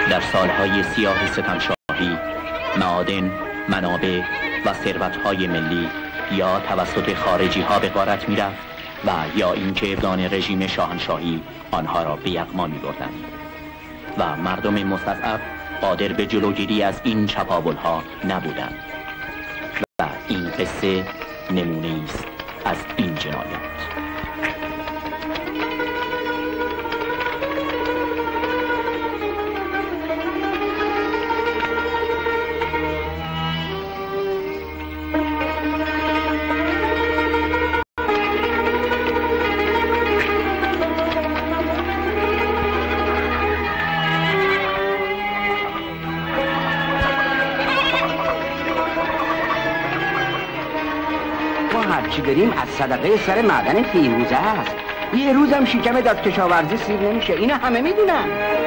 در سالهای سیاه ستمشاهی معادن، منابع و ثروت‌های ملی یا توسط خارجی ها به غارت می‌رفت و یا اینکه ابدان رژیم شاهنشاهی آنها را به یغما می‌بردند و مردم مستضعف قادر به جلوگیری از این چپاول‌ها نبودند و این قصه نمونه است از این جنایات. هرچی بریم از صدقه سر معدن فیروزه است. یه روزم شکم داد کشاورزی سیر نمیشه، اینو همه میدونن.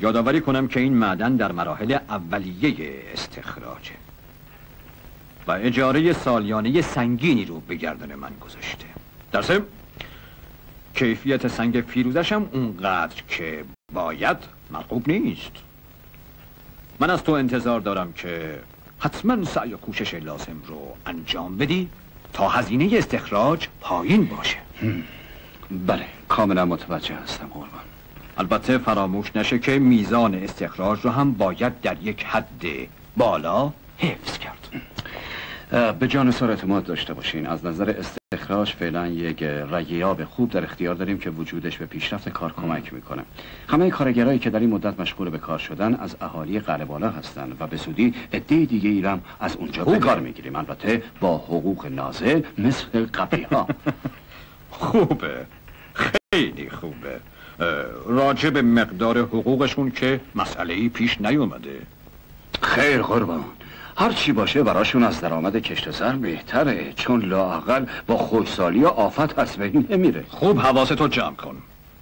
یادآوری کنم که این معدن در مراحل اولیه استخراجه و اجاره سالیانه سنگینی رو به گردن من گذاشته. در ضمن کیفیت سنگ فیروزش هم اونقدر که باید مرغوب نیست. من از تو انتظار دارم که حتما سعی و کوشش لازم رو انجام بدی تا هزینه استخراج پایین باشه. بله، کاملا متوجه هستم قربان. البته فراموش نشه که میزان استخراج رو هم باید در یک حد بالا حفظ کرد. به جان سار اعتماد داشته باشین. از نظر استخراج فعلا یک رگیاب خوب در اختیار داریم که وجودش به پیشرفت کار کمک میکنه. همه کارگرایی که در این مدت مشغول به کار شدن از اهالی قلعه بالا هستن و به سودی عده دیگه ای هم از اونجا به کار میگیریم، البته با حقوق نازل مثل قبلی ها. خوبه، خیلی خوبه. راجع به مقدار حقوقشون که مسئله‌ای پیش نیومده. خیر قربان، هر چی باشه براشون از درآمد کشت زر بهتره، چون لااقل با خوشسالی و آفت از بین نمیره. خوب حواستو جمع کن.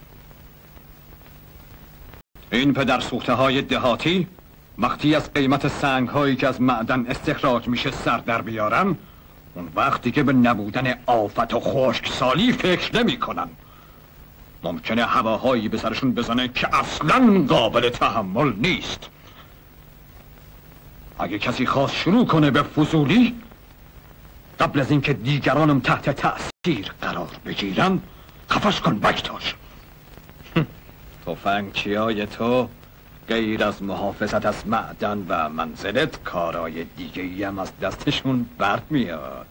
این پدر سوخته های دهاتی وقتی از قیمت سنگ هایی که از معدن استخراج میشه سر در بیارن، اون وقتی که به نبودن آفت و خشکسالی فکر نمی کنن. ممکنه هواهایی به سرشون بزنه که اصلاً قابل تحمل نیست. اگه کسی خواست شروع کنه به فضولی، قبل از اینکه دیگرانم تحت تأثیر قرار بگیرن خفش کن بکتاش. تفنگچیای تو غیر از محافظت از معدن و منزلت کارای دیگه‌ای هم از دستشون برمیاد.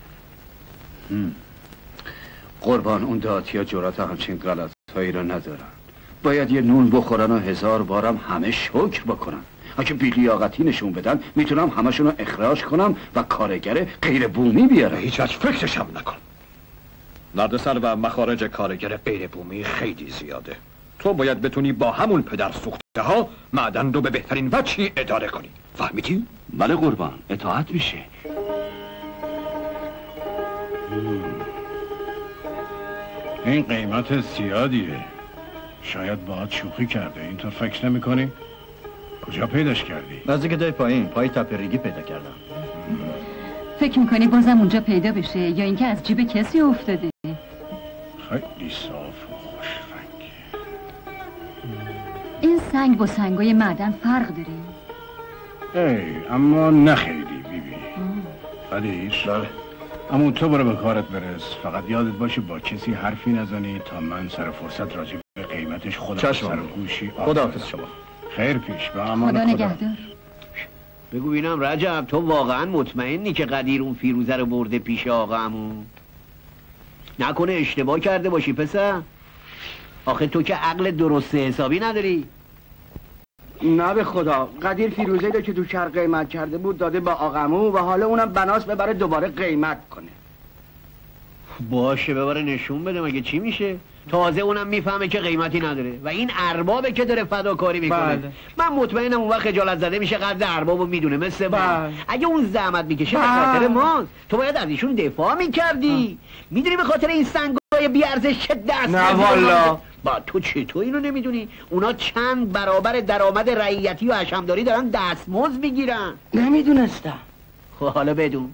قربان، اون دهاتی‌ها جرأت همچین غلط‌هایی را ندارن. باید یه نون بخورن و 1000 بارم همه شکر بکنن. اگه بی‌لیاقتی نشون بدن میتونم همشون رو اخراج کنم و کارگر غیر بومی بیارم. هیچ وقت فکرش هم نکن. دردسر و مخارج کارگر غیر بومی خیلی زیاده. تو باید بتونی با همون پدر سوخته ها معدن رو به بهترین وجهی اداره کنی. فهمیدی؟ بله قربان، اطاعت میشه. این قیمت زیادیه. شاید باهات شوخی کرده. اینطور فکر نمی کنی؟ کجا پیداش کردی؟ نزدیک دای پایین، پای تپه ریگی پیدا کردم. فکر میکنی بازم اونجا پیدا بشه یا اینکه از جیب کسی افتاده؟ خیلی صاف و خوش رنگه. این سنگ با سنگای معدن فرق داره؟ اما نه خیلی بیبی. قدیش؟ بله. اما تو برو به کارت برس. فقط یادت باشه با کسی حرفی نزنی تا من سر فرصت راجع به قیمتش خودم سر و گوشی خداحافظ شما. خیر پیش به امان خدا نگهدار. بگو بینم رجب، تو واقعا مطمئنی که قدیر اون فیروزه رو برده پیش آقامون؟ نکنه اشتباه کرده باشی پسر؟ آخه تو که عقل درست حسابی نداری. نه به خدا، قدیر فیروزه‌ای رو که تو شهر قیمت کرده بود داده با آقامو و حالا اونم بناس ببره دوباره قیمت کنه. باشه ببره نشون بده، مگه چی میشه؟ تازه اونم میفهمه که قیمتی نداره و این اربابه که داره فداکاری میکنه. من مطمئنم اون وقت خجالت زده میشه قدر اربابو میدونه مثل من. اگه اون زحمت میکشه به خاطر ماست. تو باید از ایشون دفاع میکردی. میدونی به خاطر این سنگای بی ارزش چه دست؟ نه والا. با تو چطور اینو نمیدونی؟ اونا چند برابر درآمد رعیتی و حشمداری دارن دستمزد میگیرن. نمیدونستم. خب حالا بدون.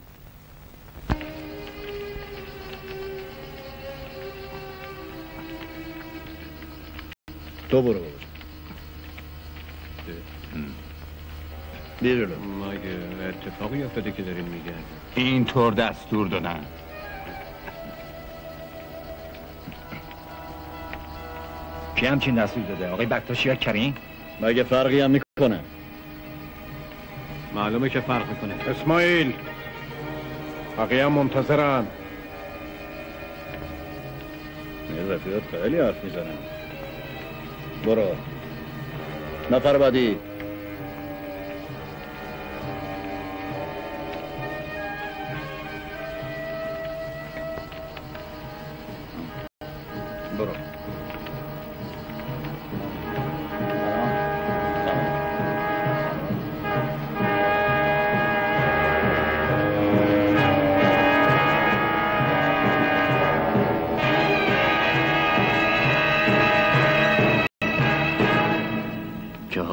تو برو بابا. بیرون. مگه اتفاقی افتاده که دارین میگن؟ اینطور دستور دادن. کی همچین دستور داده؟ آقای بکتاشی یا کریم؟ مگه فرقی هم میکنه؟ معلومه که فرق میکنه. اسماعیل، بقیه هم منتظرن. این رفیقات خیلی حرف میزنن. برو. نفر بعدی. برو.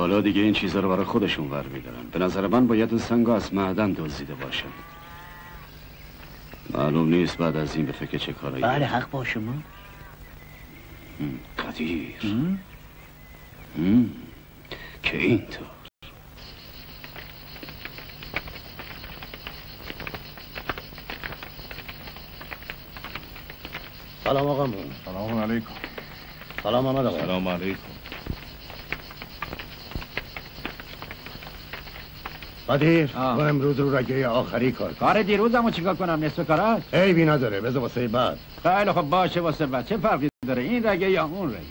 حالا دیگه این چیزا رو برای خودشون ور میدارن. به نظر من باید اون سنگو از معدن دزدیده باشن. معلوم نیست بعد از این به فکر چه کارایی. بله حق با شما. قدیر که اینطور. سلام آقا مون. سلام علیکم. سلام محمد آقا. سلام علیکم. قدیر تو امروز رو رگه آخری کار دیروزمو چیکار کنم؟ نصف کار است؟ عیبی نداره، بذار واسه بعد. خیلی خب باشه واسه بعد. چه فرقی داره این رگه یا اون رگه؟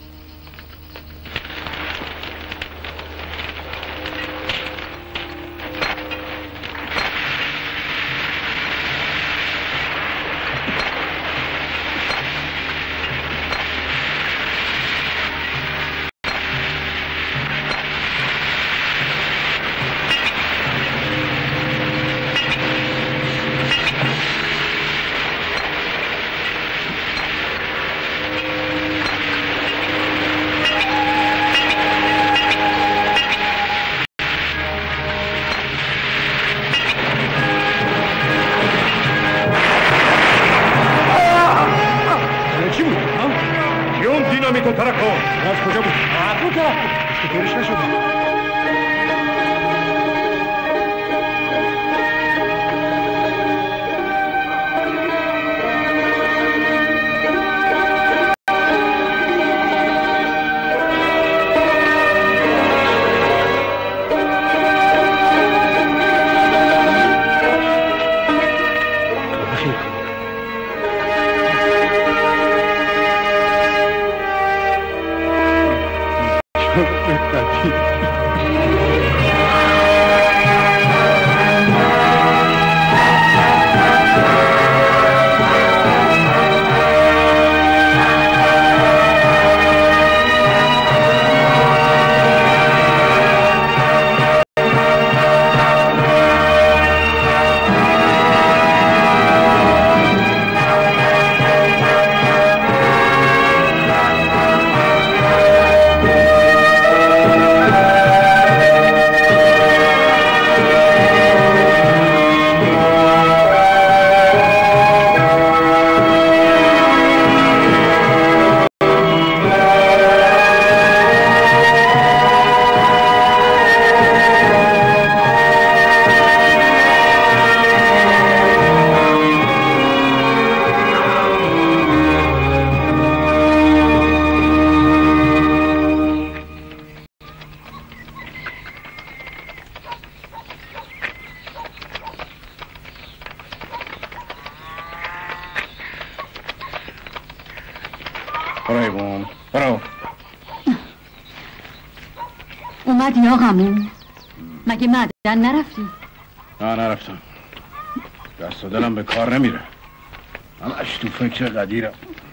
اومدی آقامون؟ مگه معدن نرفتی؟ نه نرفتم. دست و دلم به کار نمیره. همش تو فکر قدیرم.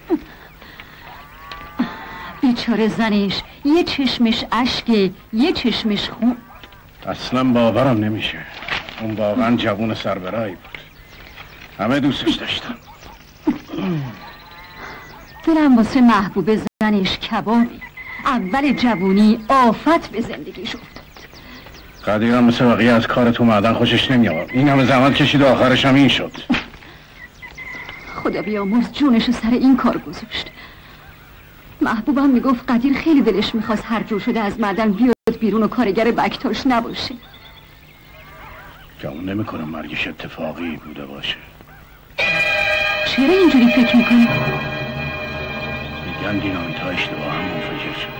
بیچاره زنش، یه چشمش اشکه، یه چشمش خون. اصلا باورم نمیشه. اون واقعا جوون سربرایی بود. همه دوستش داشتن. دلم واسه محبوب زنش کبابی. اول جوونی آفت به زندگیش افتاد. قدیرم مثل بقیه از کار تو معدن خوشش نمیاد. این همه زحمت کشید و آخرش هم این شد. خدا بیامرز جونش سر این کار گذاشت. محبوبم میگفت قدیر خیلی دلش میخواست هر جور شده از معدن بیاد بیرون و کارگر بکتاش نباشه. گمون نمیکنم مرگش اتفاقی بوده باشه. چرا اینجوری فکر میکنی؟ میگن دینامیت ها اشتباه هم منفجر شده.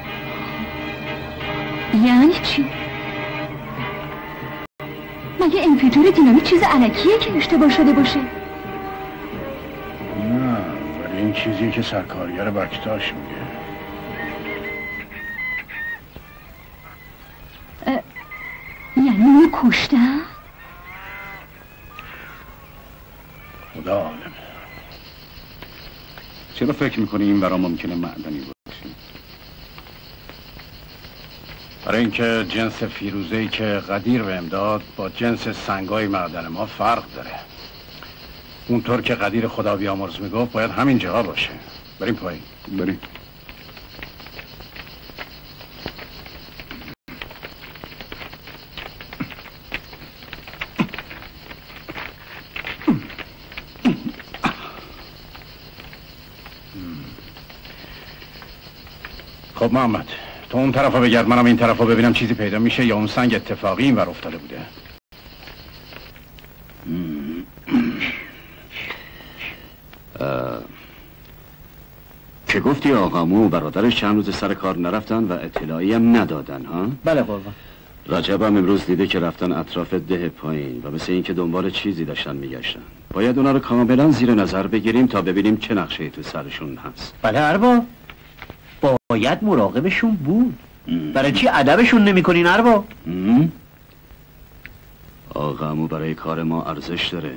یعنی چی؟ مگه انفجار دینامیت چیز علکیه که اشتباه شده باشه؟ نه ولی این چیزی که سرکارگر بکتاش میگه. یعنی اونو کشتن؟ خدا عالمه. چرا فکر میکنی این برا ممکنه معدنی باشه؟ برای اینکه جنس فیروزه‌ای که قدیر بهم داد با جنس سنگای معدن ما فرق داره. اونطور که قدیر خدا بیامرز میگفت باید همین جاها باشه. بریم پایین. بریم. خب محمد تو اون طرفا بگرد، منم این طرفا ببینم چیزی پیدا میشه یا اون سنگ اتفاقی این ور افتاده بوده. که گفتی آقامو و برادرش چند روز سر کار نرفتن و اطلاعی هم ندادن ها؟ بله قربان. رجب هم امروز دیده که رفتن اطراف ده پایین و مثل این که دنبال چیزی داشتن میگشتن. باید اونا رو کاملا زیر نظر بگیریم تا ببینیم چه نقشه‌ای تو سرشون هست. بله ارباب، باید مراقبشون بود. برای چی ادبشون نمی‌کنین ارباب؟ آقامو برای کار ما ارزش داره.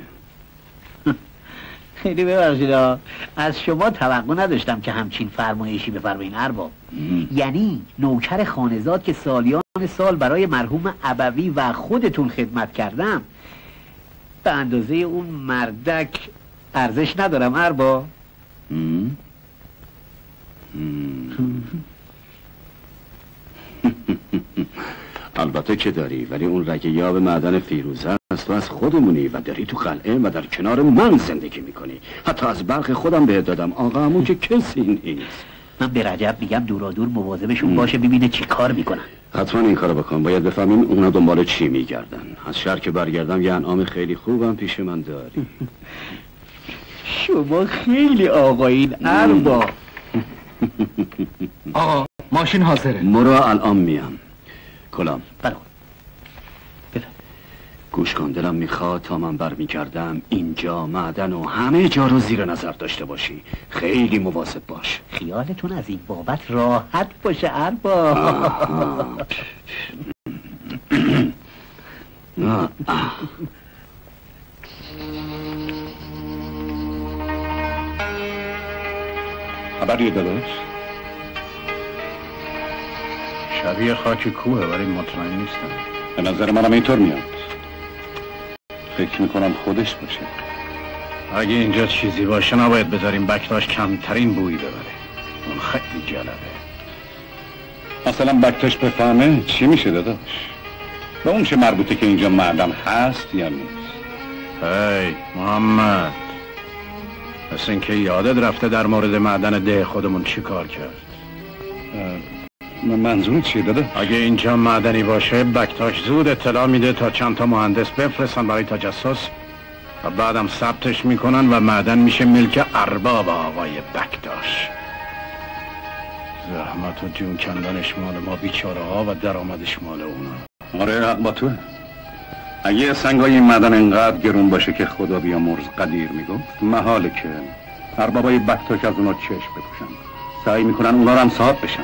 خیلی ببخشید از شما توقع نداشتم که همچین فرمایشی بفرمایین ارباب. یعنی نوکر خانزاد که سالیان سال برای مرحوم ابوی و خودتون خدمت کردم به اندازه اون مردک ارزش ندارم ارباب؟ البته که داری، ولی اون رگه یاب معدن فیروزه است. تو از خودمونی و داری تو قلعه و در کنار من زندگی میکنی. حتی از برق خودم بهت دادم. آقا عمو که کسی نیست. من به رجب میگم دورا دور مواظبشون باشه ببینه چی کار میکنن. حتما این کارو بکن. باید بفهمیم اونا دنبال چی میگردن. از شهر که برگردم یه انعام خیلی خوبم پیش من داری. شما خیلی آقایین ارباب. آقا ماشین حاضره. مرا الان میام. کلام بله. گوش کن، دلم میخواد تا من برمیگردم اینجا معدن و همه جا رو زیر نظر داشته باشی. خیلی مواظب باش. خیالتون از این بابت راحت باشه ارباب. خبری داداش؟ شبیه خاک کوه ولی مطمئن نیستم. به نظر منم اینطور میاد. فکر میکنم خودش باشه. اگه اینجا چیزی باشه نباید بذاریم بکتاش کمترین بویی ببره. اون خیلی جالبه. مثلا بکتاش بفهمه چی میشه داداش؟ به اون چه مربوطه که اینجا معدن هست یا نیست؟ هی محمد، مثل اینکه یادت رفته در مورد معدن ده خودمون چی کار کرد. منظور چیه داده؟ اگه اینجا معدنی باشه بکتاش زود اطلاع میده تا چند تا مهندس بفرستن برای تجسس و بعدم ثبتش میکنن و معدن میشه ملک ارباب آقای بکتاش. زحمت و جون کندنش مال ما بیچاره ها و درآمدش مال اونا. آره حق با تو. اگه سنگای این معدن انقدر گرون باشه که خدا بیامرز قدیر میگفت، محاله که اربابای بکتاش از اونا چشم بپوشن. سعی میکنن اونا رو هم صاحب بشن.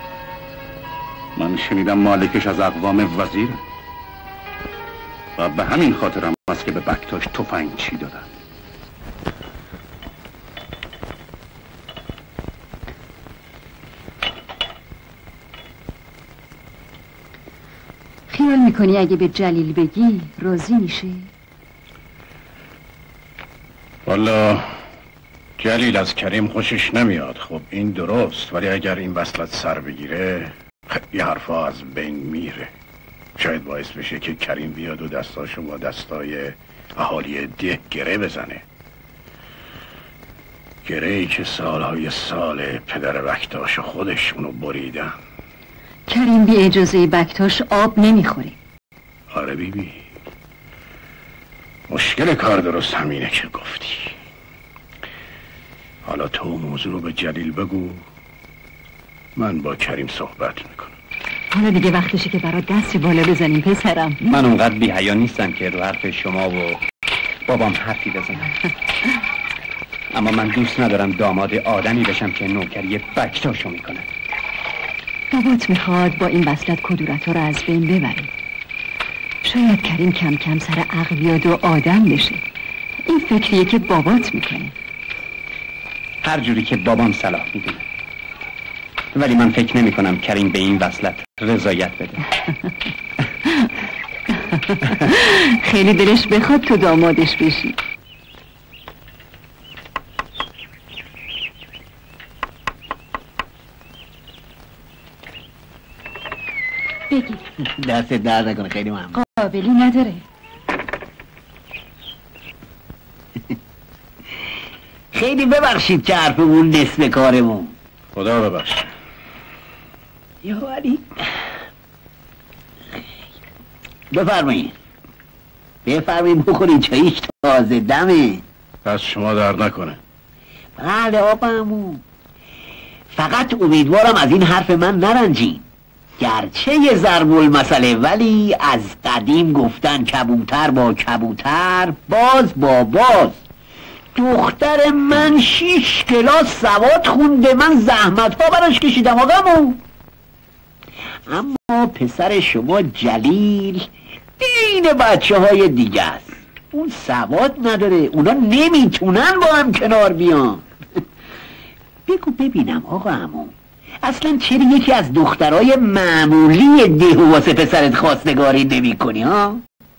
من شنیدم مالکش از اقوام وزیره و به همین خاطر هم است که به بکتاش تفنگچی دادن. خیال میکنی اگه به جلیل بگی راضی میشه؟ والا جلیل از کریم خوشش نمیاد. خب این درست، ولی اگر این وصلت سر بگیره یه حرفا از بین میره. شاید باعث بشه که کریم بیاد و دستاشو با دستای اهالی ده گره بزنه. گره‌ای که سالهای سال پدر بکتاش خودش اونو بریدن. کریم بی اجازه بکتاش آب نمیخوره. آره بیبی، مشکل کار درست همینه که گفتی. حالا تو موضوع رو به جلیل بگو، من با کریم صحبت میکنم. حالا دیگه وقتشه که برات دستی بالا بزنیم پسرم. من اونقدر بی حیا نیستم که رو حرف شما و بابام حرفی بزنم. اما من دوست ندارم داماد آدمی بشم که نوکری بکتاشو میکنه. بابات میخواد با این وصلت کدورت ها رو از بین ببریم. شاید کریم کم کم سر عقل بیاد و آدم بشه. این فکریه که بابات میکنه. هر جوری که بابام صلاح میدونه. ولی من فکر نمی کنم کریم به این وصلت رضایت بده. خیلی دلش بخواد تو دامادش بشی. بگی. دست درد نکنه، خیلی ممنون. قابلی نداره. خیلی ببخشید که حرفمون نصف کارمون. خدا ببخش. یا علی بفرمایید بخورید، چاییش تازه دمه. پس شما درد نکنه. بله آقا عمو، فقط امیدوارم از این حرف من نرنجین. گرچه یه ضرب المثله، ولی از قدیم گفتن کبوتر با کبوتر، باز با باز. دختر من 6 کلاس سواد خونده، من زحمت ها براش کشیدم آقا عمو. اما پسر شما جلیل این بچه های دیگه است، اون سواد نداره، اونا نمیتونن با هم کنار بیان. بگو ببینم آقا عمو، اصلا چرا یکی از دخترای معمولی ده واسه پسرت خواستگاری نمی کنی ها؟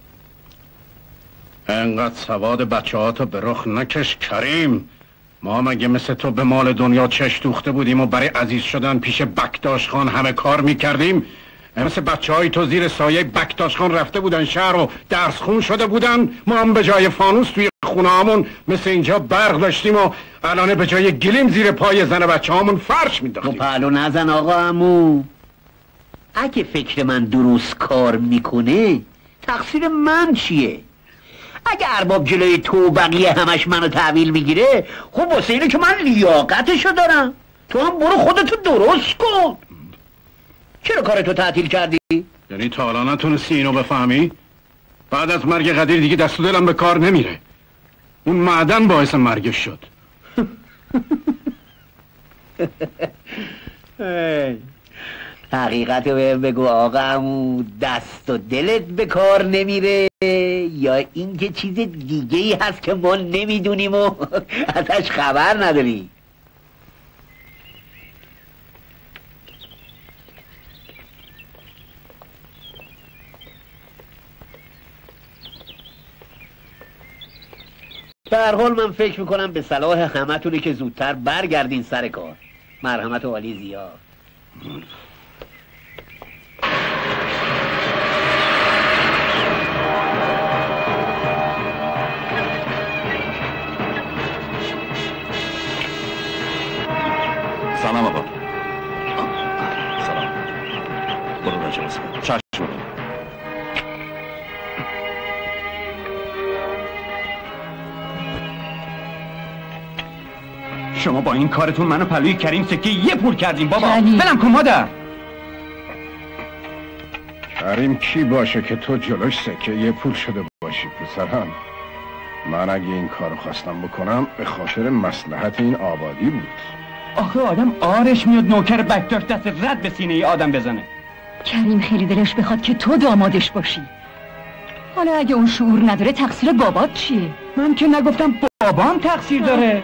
انقدر سواد بچه ها تو به رخ نکش کریم. ما مگه مثل تو به مال دنیا چش دوخته بودیم و برای عزیز شدن پیش بکتاش خان همه کار میکردیم؟ مثل بچه های تو زیر سایه بکتاش خان رفته بودن شهر و درس خون شده بودن، ما هم به جای فانوس توی خونه همون مثل اینجا برق داشتیم و الان به جای گلیم زیر پای زن بچه همون فرش میداختیم. تو پهلو نزن آقا عمو، اگه فکر من درست کار میکنه تقصیر من چیه؟ اگه ارباب جلوی تو بقیه همش منو تحویل میگیره، خب واسه اینه که من لیاقتشو دارم. تو هم برو خودتو درست کن. چرا کارتو تعطیل کردی؟ یعنی تا حالا نتونستی اینو بفهمی؟ بعد از مرگ قدیر دیگه دست و دلم به کار نمیره. اون معدن باعث مرگش شد. حقیقتو بهم بگو آقا عمو، دست و دلت به کار نمیره یا اینکه چیز دیگه ای هست که ما نمیدونیم و ازش خبر نداری؟ به هر حال من فکر میکنم به صلاح همتونه که زودتر برگردین سر کار. مرحمت عالی زیاد. سلام آقا. سلام. برو راجع بسکن. چشم. شما با این کارتون منو پلوی کریم سکه یه پول کردیم بابا. بلم کن مادر. کریم کی باشه که تو جلوش سکه یه پول شده باشی پسرم؟ من اگه این کارو خواستم بکنم به خاطر مصلحت این آبادی بود. آخه آدم آرش میاد نوکر بکتاش دست رد به سینه ای آدم بزنه. کریم خیلی دلش بخواد که تو دامادش باشی. حالا اگه اون شعور نداره تقصیر بابات چیه؟ من که نگفتم بابام تقصیر داره.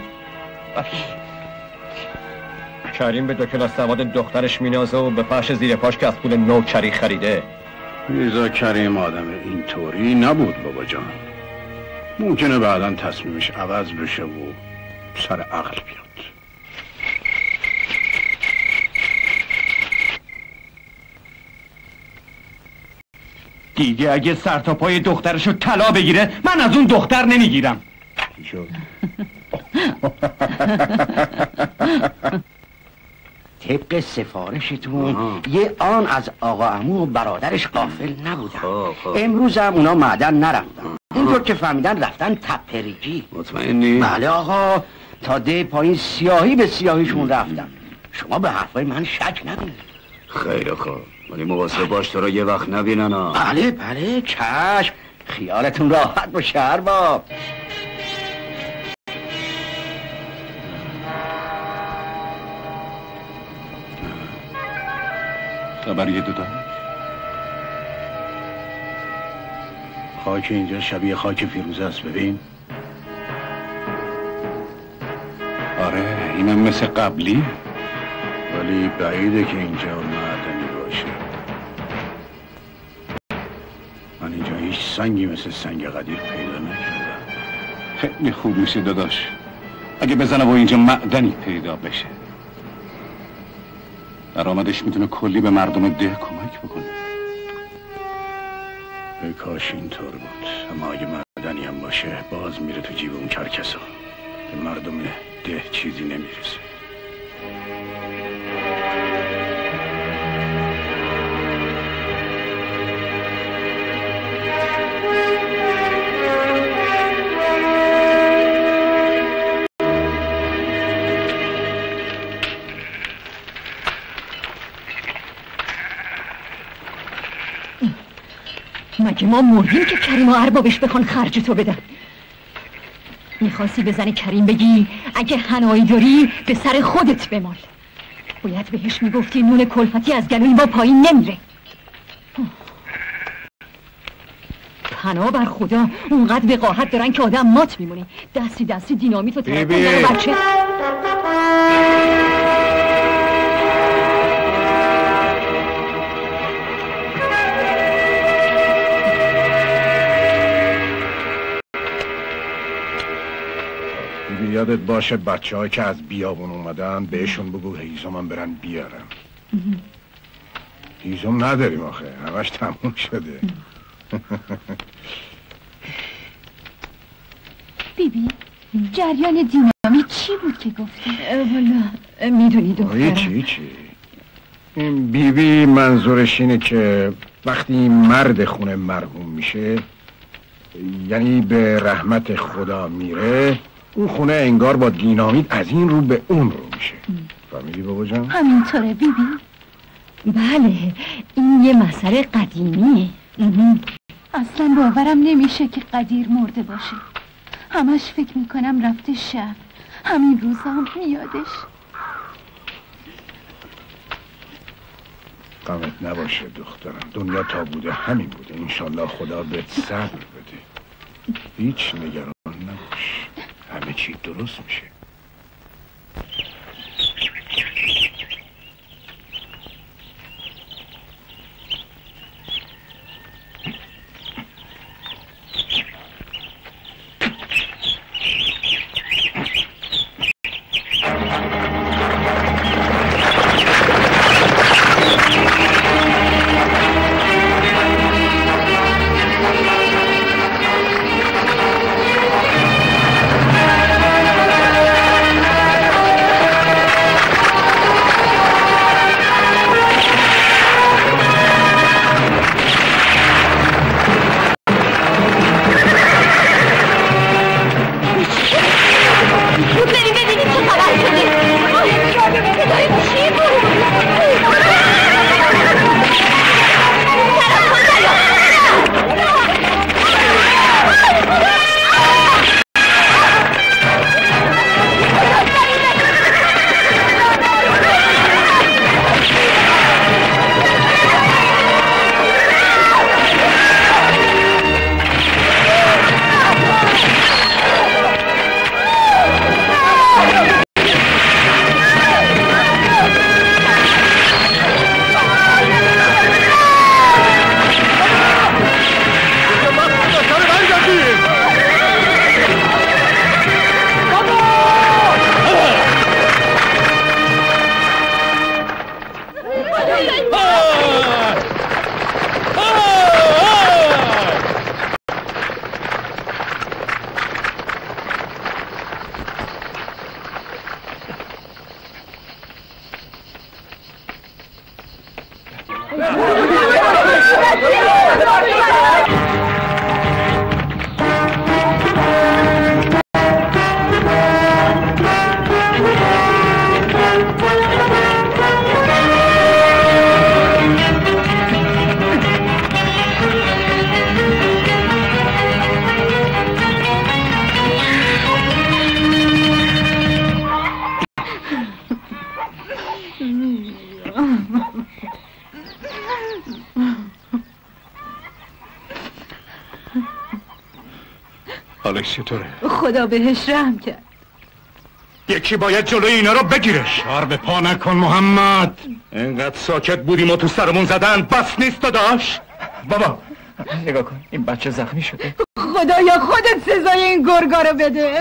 کریم به 2 کلاس سواد دخترش مینازه و به پاش زیر پاش که از پول نوکری خریده. میرزا کریم آدم اینطوری نبود بابا جان. ممکنه بعداً تصمیمش عوض بشه و سر عقل بیاد. دیگه اگه سر تا پای دخترشو طلا بگیره من از اون دختر نمیگیرم. طبق سفارشتون یه آن از آقا عمو و برادرش غافل نبودن. امروز هم اونا معدن نرفتن. اینطور که فهمیدن رفتن تپریجی. مطمئنی؟ بله آقا، تا ده پایین سیاهی به سیاهیشون رفتن. شما به حرفای من شک نکنید. خیلی خوب، ولی مواظب باش تو رو یه وقت نبینن ها. بله بله چشم، خیالتون راحت باشه ارباب. خبری دوتا خاک اینجا شبیه خاک فیروزه است. ببین. آره اینم مثل قبلی، ولی بعیده که اینجا معدنی باشه. من اینجا هیچ سنگی مثل سنگ قدیر پیدا نکردم. خیلی خوب میشه داداش اگه بزنه و اینجا معدنی پیدا بشه. درآمدش میتونه کلی به مردم ده کمک بکنه. ای کاش اینطور بود، اما اگه معدنی هم باشه باز میره تو جیب اون کرکسا. به مردم ده چیزی نمیرسه. مگه ما مردیم که کریم و اربابش بخوان خرج تو بدن؟ میخواستی بزنی کریم بگی اگه حنایی داری به سر خودت بمال. باید بهش میگفتی نون کلفتی از گلوی ما پایین نمیره. پناه بر خدا اونقدر وقاحت دارن که آدم مات میمونه. دستی دینامیت و ترکون دارو بچه. یادت باشه بچه که از بیابون اومدن بهشون بگو هیزمم برن بیارن. هیزم نداریم آخه، همش تموم شده. بیبی جریان دینامیت چی بود که گفتی؟ والا میدونی دخترم هیچی این بیبی منظورش اینه که وقتی مرد خونه مرحوم میشه، یعنی به رحمت خدا میره، اون خونه انگار با دینامیت از این رو به اون رو میشه. فهمیدی بابا جان؟ همینطوره بیبی. بله این یه مسئله قدیمیه. اصلا باورم نمیشه که قدیر مرده باشه. همش فکر میکنم رفته شهر. همین روزا هم میادش. غمت نباشه دخترم، دنیا تا بوده همین بوده. انشالله خدا بهت صبر بده. هیچ نگران نباش، همه چی درست میشه. حالش چطوره؟ خدا بهش رحم کرد. یکی باید جلوی اینا رو بگیره. شار به پا نکن محمد. اینقدر ساکت بودیم و تو سرمون زدن بس نیست داداش. بابا نگاه کن این بچه زخمی شده. خدایا خودت سزای این گرگا رو بده.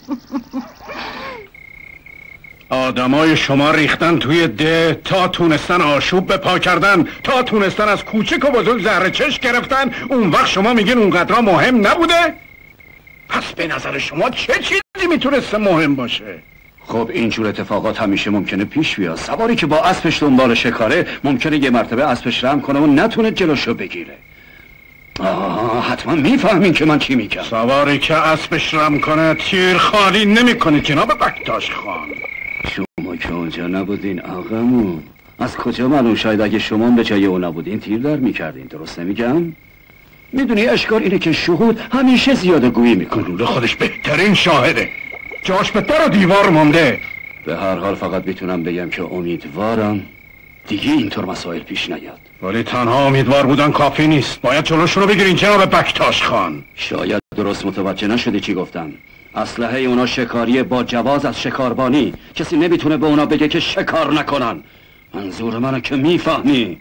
آدمای شما ریختن توی ده تا تونستن آشوب به پا کردن، تا تونستن از کوچک و بزرگ زهر چشم گرفتن. اون وقت شما میگین اونقدر مهم نبوده؟ پس به نظر شما چه چیزی میتونسته مهم باشه؟ خب اینجور اتفاقات همیشه ممکنه پیش بیاد. سواری که با اسبش دنبال شکاره ممکنه یه مرتبه اسبش رم کنه و نتونه جلوشو بگیره. حتما میفهمین که من چی میگم. سواری که اسبش رم کنه تیر خالی نمیکنه جناب بکتاش خان. شما که اونجا نبودین آقامون، از کجا معلوم؟ شاید اگه شما به جای اون نبودین تیر در میکردین. درست نمیگم؟ میدونی اشکال اینه که شهود همیشه زیاده گویی میکنه. گلوله خودش بهترین شاهده، جاش به در و دیوار مونده. به هر حال فقط میتونم بگم که امیدوارم دیگه اینطور مسائل پیش نیاد. ولی تنها امیدوار بودن کافی نیست، باید جلوشون رو بگیرین جناب بکتاش خان. شاید درست متوجه نشدی چی گفتم. اسلحه اونا شکاریه با جواز از شکاربانی. کسی نمیتونه به اونا بگه که شکار نکنن. منظور منو که میفهمی.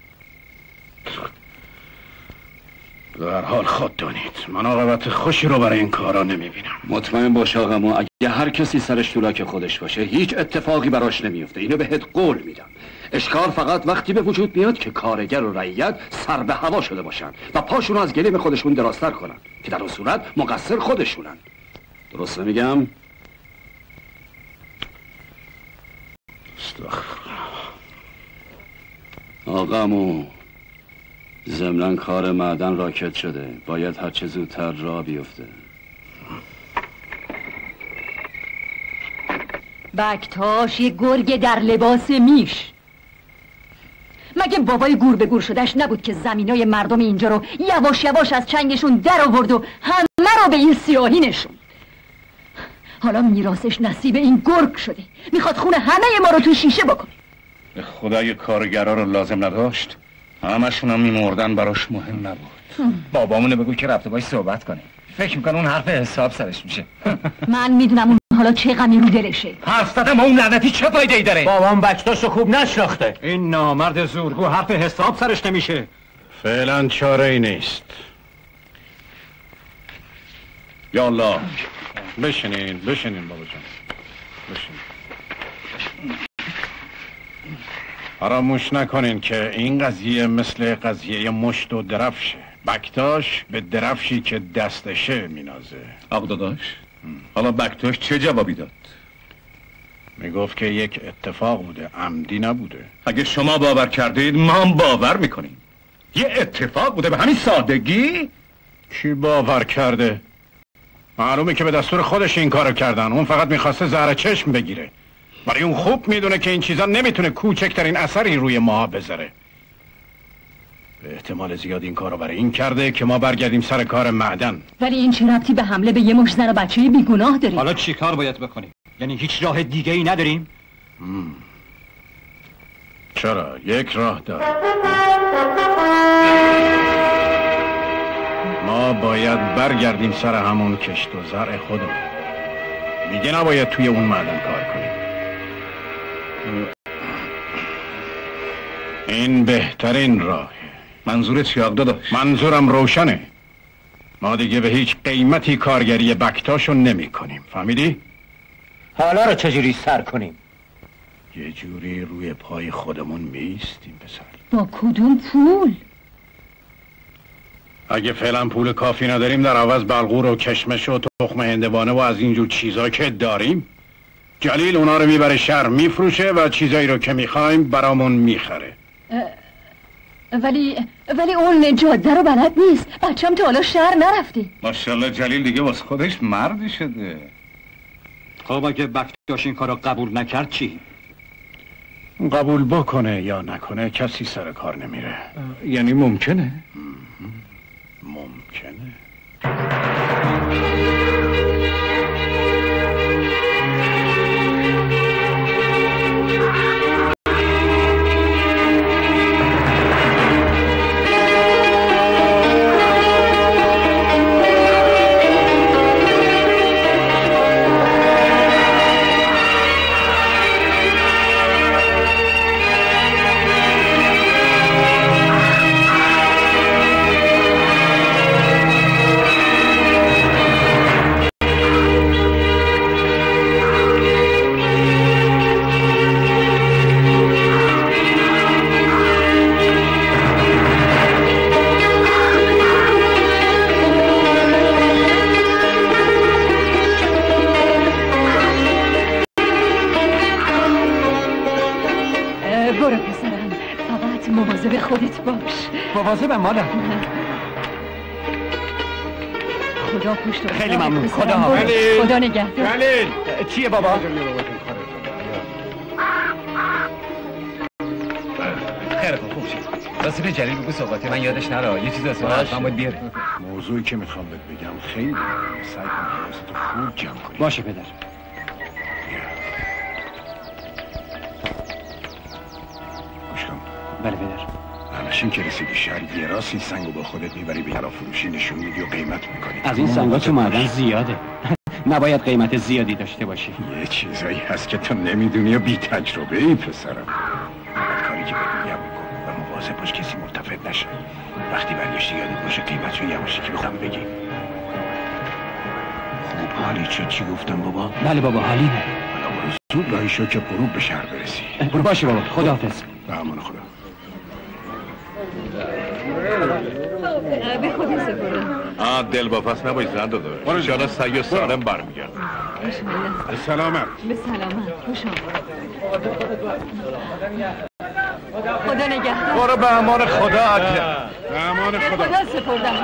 به هر حال خود دانید من عاقبت خوشی رو برای این کارا نمیبینم. مطمئن باش آقامو، اگه هر کسی سرش تولاک خودش باشه هیچ اتفاقی براش نمیفته. اینو بهت قول میدم. اشکال فقط وقتی به وجود میاد که کارگر و رعیت سر به هوا شده باشن و پاشونو از گلیم خودشون درازتر کنن که در اون صورت مقصر خودشونن. درست نمیگم؟ آقامو، ضمناً کار معدن راکت شده، باید هرچه زودتر راه بیفته. بکتاش یه گرگ در لباس میش. مگه بابای گور به گور شدهش نبود که زمینای مردم اینجا رو یواش یواش از چنگشون در آورد و همه رو به این سیاهی نشوند؟ حالا میراثش نصیب این گرگ شده، میخواد خون همه ما رو تو شیشه بکنه. به خدای کارگرا رو لازم نداشت، همشون هم میمردن براش مهم نبود. بابامونو بگو که رفته باش صحبت کنه، فکر میکنه اون حرف حساب سرش میشه. من میدونم اون حالا چه غمی رو دلشه. حرف زدم اون لعنتی چه فایده ای داره؟ بابام بکتاشو خوب نشناخته. این نامرد زورگو حرف حساب سرش نمیشه. فعلا چاره ای نیست. یالله بشینین بابا جان، بشینین. فراموش نکنین که این قضیه مثل قضیه مشت و درفشه. بکتاش به درفشی که دستشه مینازه. آقا داداش، حالا بکتاش چه جوابی داد؟ میگفت که یک اتفاق بوده، عمدی نبوده. اگه شما باور کردید ما هم باور میکنیم. یه اتفاق بوده به همین سادگی؟ کی باور کرده؟ معلومه که به دستور خودش این کارو کردن. اون فقط میخواسته زهر چشم بگیره. برای اون خوب میدونه که این چیزا نمیتونه کوچکترین اثری روی ما بذاره. به احتمال زیاد این کارو برای این کرده که ما برگردیم سر کار معدن. ولی این چه ربطی به حمله به یه مش زن و بچه بیگناه داره؟ حالا چی کار باید بکنیم؟ یعنی هیچ راه دیگه ای نداریم؟ چرا؟ یک راه داره. ما باید برگردیم سر همون کشت و زرع خودمون. دیگه نباید توی اون معدن کار کنیم. این بهترین راهه. منظورت چیه آقا داداش؟ منظورم روشنه. ما دیگه به هیچ قیمتی کارگری بکتاشو نمی کنیم. فهمیدی؟ حالا رو چجوری سر کنیم؟ یه جوری روی پای خودمون میستیم پسر. با کدوم پول؟ اگه فعلا پول کافی نداریم در عوض بلغور و کشمش و تخم هندوانه و از اینجور چیزا که داریم، جلیل اونا رو میبره شهر میفروشه و چیزایی رو که میخوایم برامون میخره. ولی اون جاده رو بلد نیست. بچم تا حالا شهر نرفته. ماشاءالله جلیل دیگه واسه خودش مردی شده. خب اگه بکتاش این کارو قبول نکرد چی؟ قبول بکنه یا نکنه کسی سر کار نمیره. یعنی ممکنه؟ ممکنه. مواظب مادر. خدا پشت و خیلی ممنون. خدا حافظ. خدا نگهدار. جلیل چیه بابا؟ خیلی خوب شد. راستی به جلیل بگو صحبتی من یادش نره، یه چیز اسمه حتما باید بیاره. موضوعی که میخوام بهت بگم خیلی مهمه، سعی کن حواستو خوب جمع کنی. باشه پدر. گوش کن. بله پدر. همشین که رسیدی شهر یه راست این سنگو با خودت میبری به یرا فروشی نشون میدی و قیمت میکنی. از این سنگا تو معدن زیاده. نباید قیمت زیادی داشته باشی. یه چیزایی هست که تو نمیدونی و بی تجربه ای پسرم. کاری که بهت میگم میکن و مواظب باش کسی ملتفت نشه. وقتی برگشتی یادت باشه قیمت رو یواشکی که بخوام بگی. خوب حالی چی گفتم بابا؟ بله بابا حالیه. حالا برو زود راهی شو که غروب به شهر برسی. برو باشه بابا، خداحافظ. به امان خدا. به خدا سپردم. دل با پس نباش زن داده. انشاءالله سعی و سالم برمیگرد. به سلامت. به سلامت. خوش آمد. خدا نگهدار. برو به امان خدا اکرم. به امان خدا. به خدا سپردم.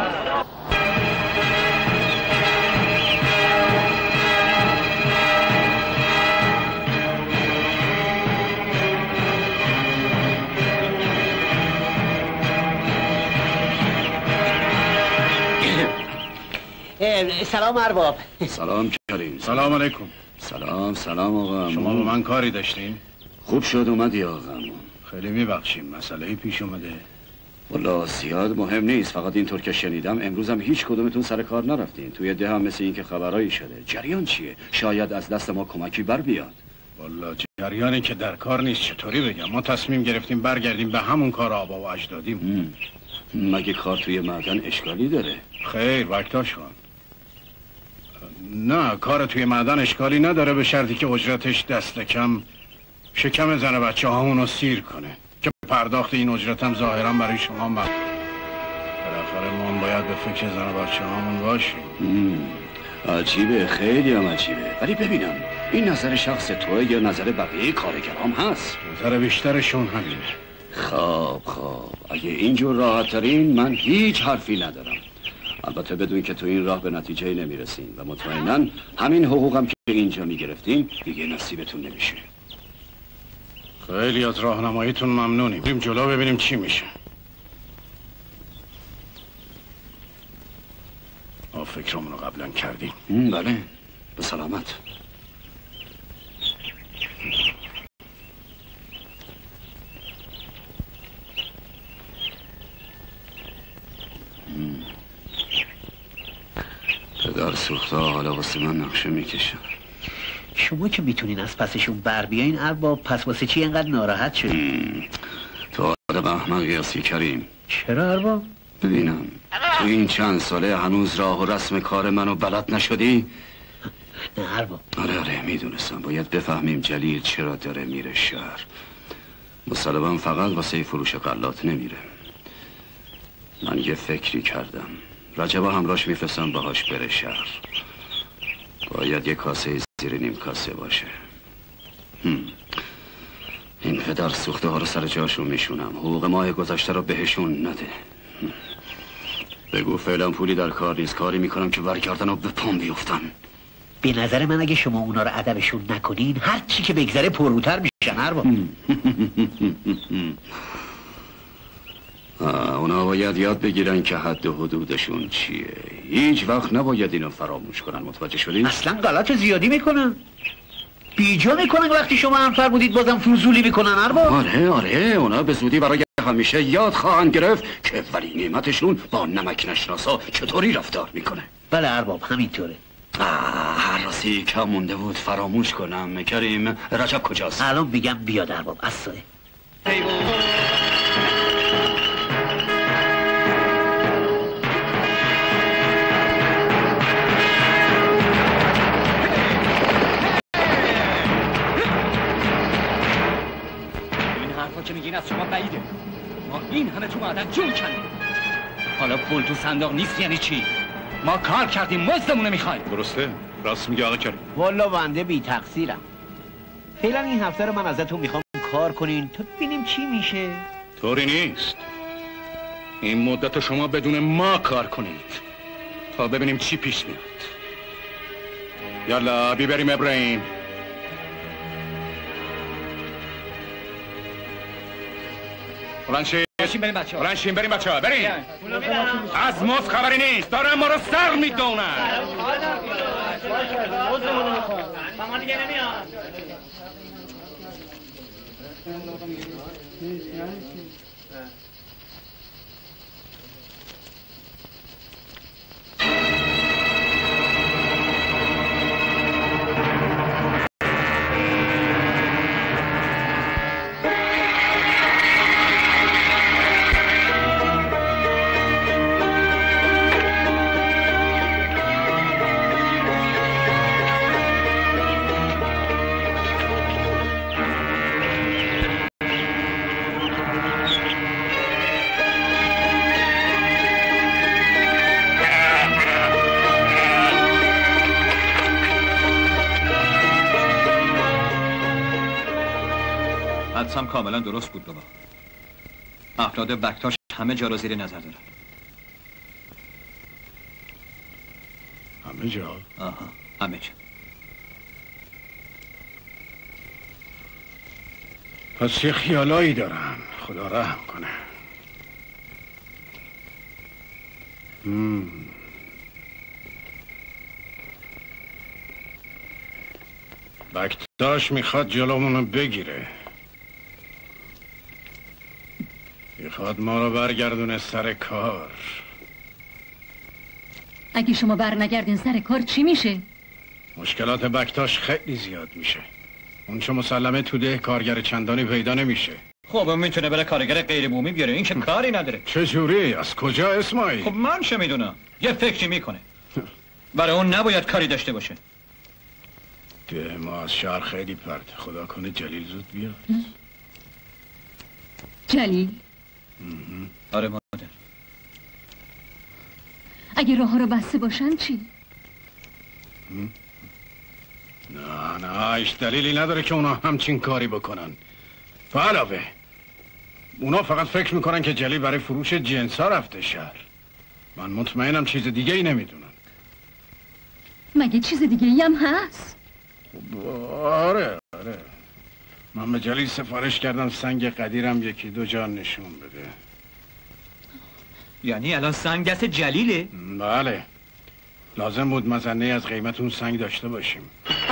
سلام ارباب. سلام کریم. سلام علیکم. سلام آقا. شما با من کاری داشتین؟ خوب شد اومدی آقا. خیلی میبخشیم، مسئله‌ای پیش اومده. والا زیاد مهم نیست، فقط اینطور که شنیدم امروز هم هیچ کدومتون سر کار نرفتین. توی ده هم مثل این که خبرایی شده. جریان چیه؟ شاید از دست ما کمکی بر بیاد. والا جریانی که در کار نیست، چطوری بگم؟ ما تصمیم گرفتیم برگردیم به همون کار آبا و اجدادیم. مگه کار توی معدن اشکالی داره؟ خیر وقتاش کن. نه کار توی معدن اشکالی نداره به شرطی که اجرتش دست کم شکم زن و بچه هامونو سیر کنه که پرداخت این اجرت هم ظاهرا برای شما بالاخره ما باید به فکر زن و بچه هامون باشیم. عجیبه، خیلی هم عجیبه. ولی ببینم این نظر شخص توه یا نظر بقیه کارگرام هست؟ نظر بیشترشون همینه. خب اگه اینجور راحت ترین من هیچ حرفی ندارم. البته بدون که تو این راه به نتیجه نمیرسین و مطمئناً همین حقوقم که اینجا میگرفتین دیگه نصیبتون نمیشه. خیلی از راهنماییتون ممنونیم. بریم جلو ببینیم چی میشه. ما فکرمونو قبلا کردیم. بله، به سلامت. پدر سوخته حالا واسه من نقشه میکشم. شما که میتونین از پسشون بر بیاین ارباب، پس واسه چی اینقدر ناراحت شدی؟ تو آدم احمقی هستی کریم. چرا ارباب؟ ببینم تو این چند ساله هنوز راه و رسم کار منو بلد نشدی؟ نه ارباب. آره میدونستم. باید بفهمیم جلیل چرا داره میره شهر. مسلماً فقط واسه فروش غلات نمیره. من یه فکری کردم. رجبا همراهش میفرستم باهاش بره شهر. باید یه کاسه زیر نیم کاسه باشه. این پدر سوخته ها رو سر جاشون میشونم. حقوق ماه گذشته رو بهشون نده. بگو فعلا پولی در کار نیست. کاری میکنم که برگردن و به پام بیفتن. به نظر من اگه شما اونا رو ادبشون نکنین هر چی که بگذره پرروتر میشن ارباب. اونا باید یاد بگیرن که حد و حدودشون چیه. هیچ وقت نباید اینو فراموش کنن. متوجه شدین؟ اصلا غلط زیادی میکنن. بیجا میکنن. وقتی شما هم فرمودید بازم فضولی میکنن ارباب. آره اونا به زودی برای همیشه یاد خواهند گرفت که ولی نعمتشون با نمک نشناسا چطوری رفتار میکنه. بله ارباب همینطوره. هر راستی که مونده بود فراموش کنم. کریم رجب کجاست؟ الان میگم بیاد ارباب. اصلا که میگین از شما بعیده. ما این همه تو معدن جون کندیم. حالا پول تو صندوق نیست یعنی چی؟ ما کار کردیم مزدمونو میخوایم. درسته؟ راست میگه آقا کریم. والا بنده بی تقصیرم. فعلا این هفته رو من ازتون میخوام کار کنین تا ببینیم چی میشه. طوری نیست. این مدت شما بدون ما کار کنید تا ببینیم چی پیش میاد. یالا بریم ابراهیم. بلند شید. شین بریم بچه‌ها. بلند شین بریم بچه‌ها بریم. از مفت خبری نیست. دارن ما رو سر میدونن. سامان دیگه نمیاد. حدسم کاملا درست بود بابا. افراد بکتاش همه جا رو زیر نظر دارن. همه جا؟ آها همه جا. پس یه خیالایی دارن. خدا رحم کنه. بکتاش میخواد جلومونو بگیره. میخواد ما رو برگردونه سر کار. اگه شما برنگردین سر کار چی میشه؟ مشکلات بکتاش خیلی زیاد میشه. اون چه مسلمه توده کارگر چندانی پیدا نمیشه. خب اون میتونه بره کارگر غیر بومی بیاره. این که کاری نداره. چجوری؟ از کجا اسماعیل؟ خب من چه میدونم. یه فکری میکنه. برای اون نباید کاری داشته باشه. ده ما از شهر خیلی پرده. خدا کنه جلیل زود بیاد. جلیل؟ آره مادر. اگه راه ها رو بسته باشن چی؟ نه هیچ دلیلی نداره که اونا همچین کاری بکنن. و علاوه اونا فقط فکر میکنن که جلیل برای فروش جنسا رفته شهر. من مطمئنم چیز دیگه ای نمیدونن. مگه چیز دیگه ای هم هست؟ آره من به جلیل سفارش کردم سنگ قدیرم یکی دو جا نشون بده. یعنی الان سنگ دست جلیله؟ بله لازم بود مظنه از قیمت اون سنگ داشته باشیم.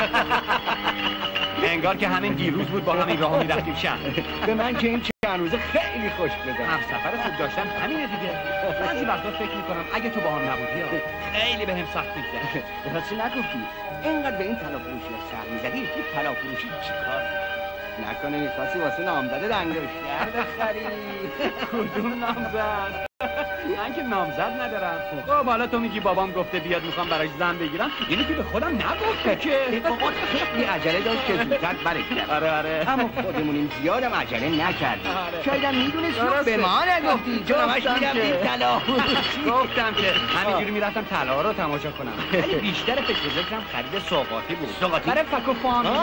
انگار که همین دیروز بود با همین راه میرفتیم شهر. به من که این چند روزه خیلی خوش گذشت. هم سفر خوب داشتم همینه دیگه. بعضی وقتا فکر میکنم اگه تو با هم نبودی خیلی بهم سخت میگذشت. راستی نگفتی اینقدر به این طلا فروشی سر میزدی؟ این طلا فروشی چیکار؟ نکنه میخواستی واسه نامزده دنگشتر بخری؟ کدوم نامزد؟ من که نامزد ندارم. خب حالا تو میگی بابام گفته بیاد میخوام براش زن بگیرم، اینو که به خودم نگفته که. بابا خیلی عجله داشت که زودتر برگردم. آره اما خودمونیم زیادم عجله نکردیم. شایدم میدونستی به ما نگفتی چون همش میرفتیم طلا فروشی. گفتم که همینجوری میرفتم طلا رو تماشا کنم. ولی بیشتر فکر و ذکرم خرید سوغاتی بود. سوغاتی؟ برای فک و فامیلا.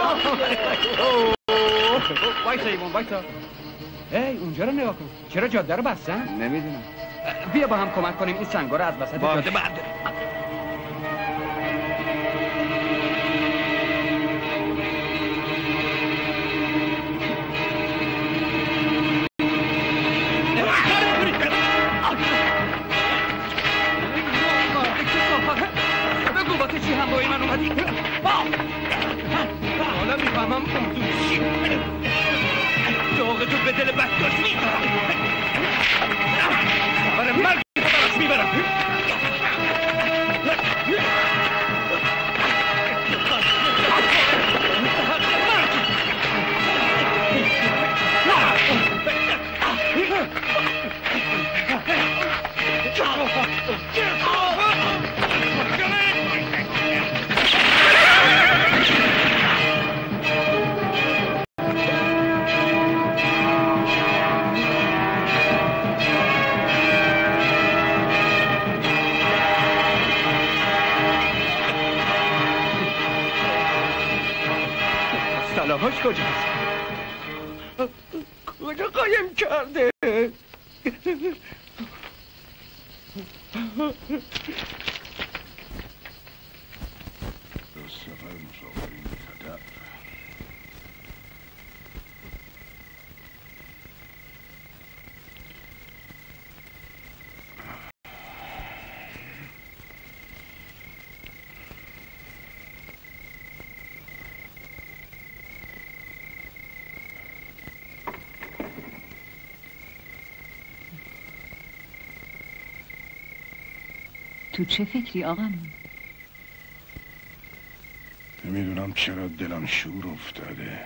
وایسا ایوان وایسا. ای اونجا رو نگاه کن. چرا جاده رو بستن؟ نمیدونم. بیا با هم کمک کنیم این سنگا رو از وسط جاده برداریم. بگو واسه چی هم با این من اومدی؟ حالا میفهمم موضوع چی. داغ تو به دل بکتاش میخورم. برای مرگ براش میبرم. سلاحاش کجاست؟ کجا قایم کرده؟ تو چه فکری آقا؟ نمیدونم چرا دلم شور افتاده.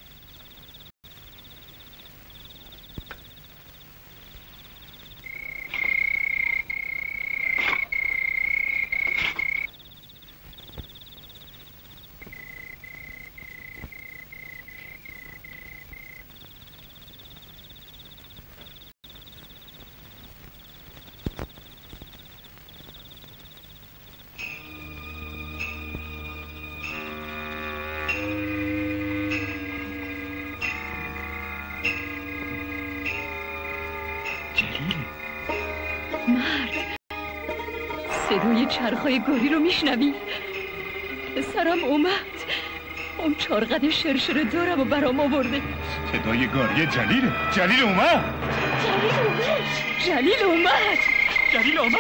صدای چرخای گاری رو میشنوی؟ پسرم اومد. اون چارقد شرشر دارم و برام آورده. صدای گاری جلیله. جلیل اومد. جلیل اومد. جلیل اومد.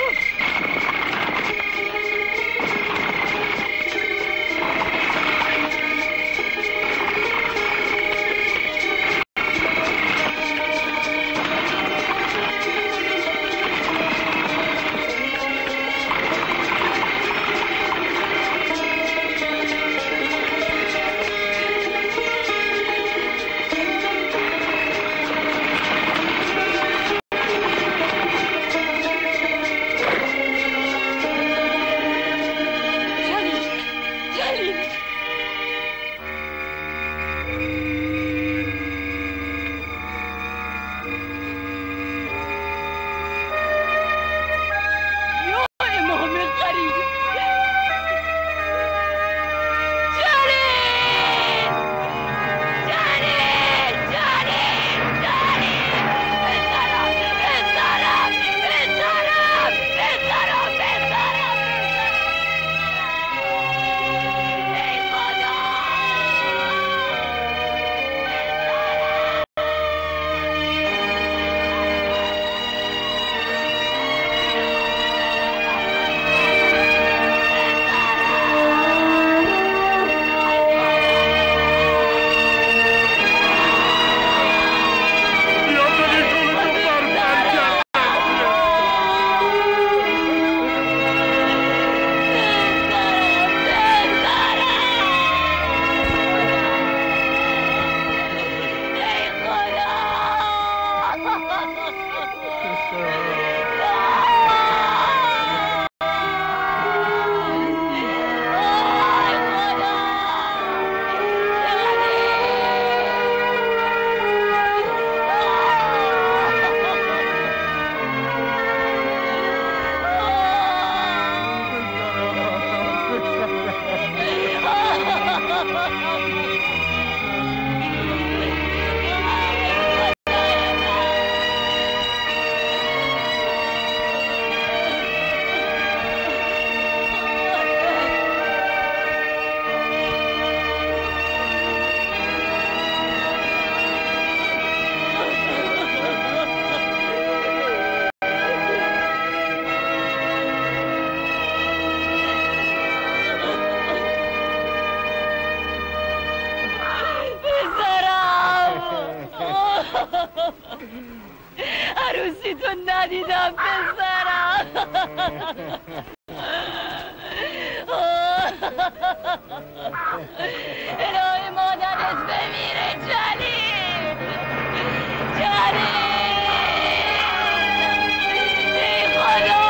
عروسی تو ندیدم پسرم. الهی مادرت بمیره جلیل. جلیل ای خدا.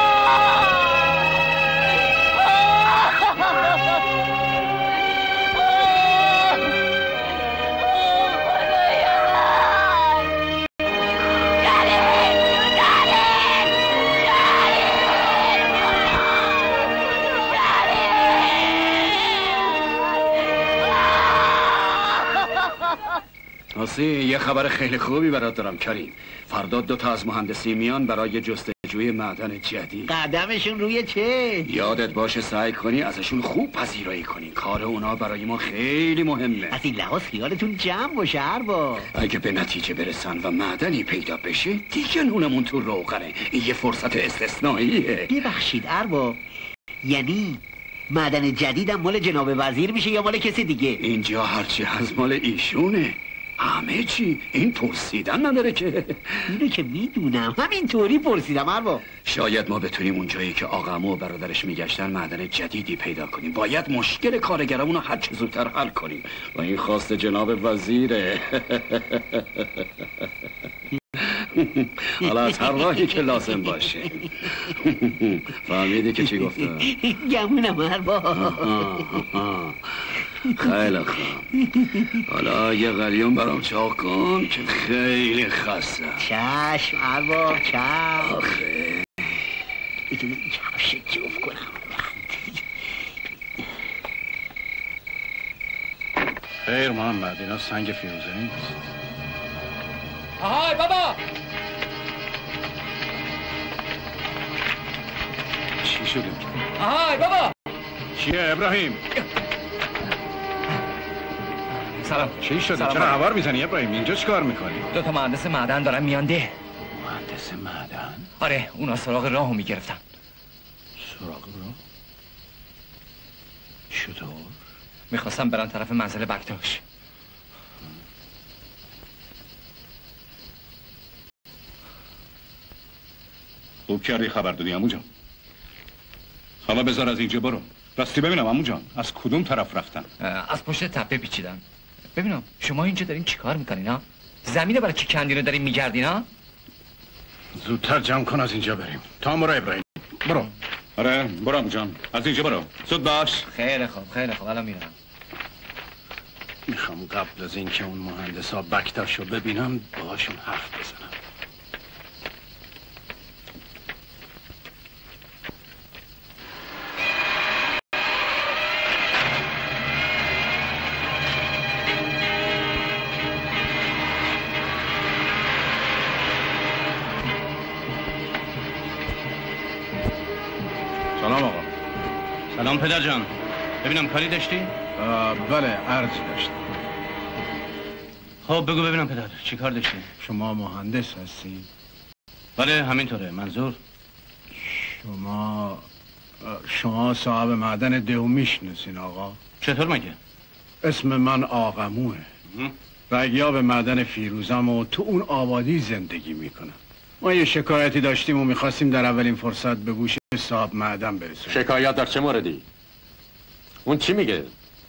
یه خبر خیلی خوبی برات دارم کریم. فردا 2 تا از مهندسی میان برای جستجوی معدن جدید. قدمشون روی چه؟ یادت باشه سعی کنی ازشون خوب پذیرایی کنی. کار اونا برای ما خیلی مهمه. از این لحاظ خیالتون جمع باشه ارباب. اگه به نتیجه برسن و معدنی پیدا بشه دیگه نونمون تو روغنه. این یه فرصت استثنائیه. ببخشید ارباب، یعنی معدن جدیدم مال جناب وزیر میشه یا مال کسی دیگه؟ اینجا هرچی از مال ایشونه. همه چی؟ این پرسیدن نداره که. اینو که میدونم، همینطوری پرسیدم ارباب. شاید ما بتونیم اونجایی که آقامو و برادرش میگشتن معدن جدیدی پیدا کنیم. باید مشکل کارگرامون رو هر چه زودتر حل کنیم و این خواست جناب وزیره. حالا از هر راهی که لازم باشه. فهمیدی که چی گفتم؟ گمونم ارباب. خیلی خوب. حالا یه قلیون برام چاق کن که خیلی خستم. چشم ارباب چشم. آخه بگیم این کفش جوف کنم. خیر محمد، اینا سنگ فیروزه نیست. آهای بابا! چی شده؟ آهای بابا! چیه ابراهیم؟ سلام. چی شده؟ چرا هوار میزنی ابراهیم؟ اینجا چیکار میکنی؟ 2 مهندس معدن دارن میان ده. مهندس معدن؟ آره، اونا سراغ راهو میگرفتن. سراغ راه؟ چطور؟ میخواستم برن طرف منزل بکتاش. خوب کردی خبر دادی عمو جان. حالا بذار از اینجا برو. راستی ببینم عمو جان، از کدوم طرف رفتن؟ از پشت تپه پیچیدن. ببینم شما اینجا دارین چیکار میکنین ها؟ زمینه برای چی کندین رو دارین میگردین ها؟ زودتر جمع کن از اینجا بریم. تا برو ابراهیم. برو. آره برو عمو جان، از اینجا برو. زود باش. خیلی خوب الان میرم. میخوام قبل از اینکه اون مهندسا بکتاشو ببینم باهاشون حرف بزنم. سلام آقا. سلام پدر جان. ببینم کاری داشتی؟ بله عرضی داشتم. خب بگو ببینم پدر چی کار داشتی؟ شما مهندس هستی؟ بله همینطوره. منظور؟ شما صاحب معدن دهو میشناسین آقا؟ چطور مگه؟ اسم من آقموه. رگیاب معدن فیروزم و تو اون آبادی زندگی میکنم. ما یه شکایتی داشتیم و میخواستیم در اولین فرصت به گوش صاحب معدن برسونیم. شکایت در چه موردی؟ اون چی میگه؟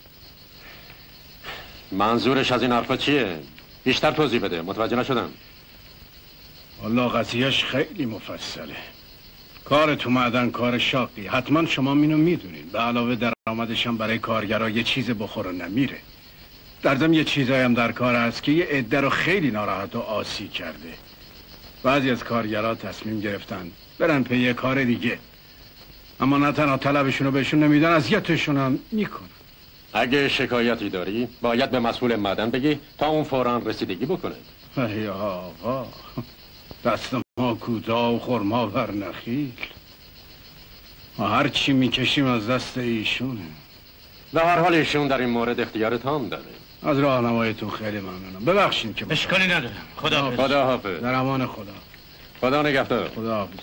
منظورش از این حرفا چیه؟ بیشتر توضیح بده، متوجه نشدم. والله قضیهش خیلی مفصله. کار تو معدن کار شاقی، حتما شما اینو میدونین. به علاوه درآمدش هم برای کارگرها یه چیز بخور و نمیره. در ضمن یه چیزایی هم در کار هست که یه عده رو خیلی ناراحت و آسی کرده. بعضی از کارگرها تصمیم گرفتن برن پی یه کار دیگه، اما نه تنها طلبشون رو بهشون نمیدن، اذیتشون هم میکنن. اگه شکایتی داری باید به مسئول معدن بگی تا اون فوراً رسیدگی بکنه. ای آقا، دست ما کوتاه و خرما بر نخیل. ما هر چی میکشیم از دست ایشونه. به هر حال ایشون در این مورد اختیار تام داره. از راهنماییتون خیلی ممنونم. ببخشید که اشکالی نداره. خدا حافظ. در امان خدا. خدا نگهدار. خدا حافظ.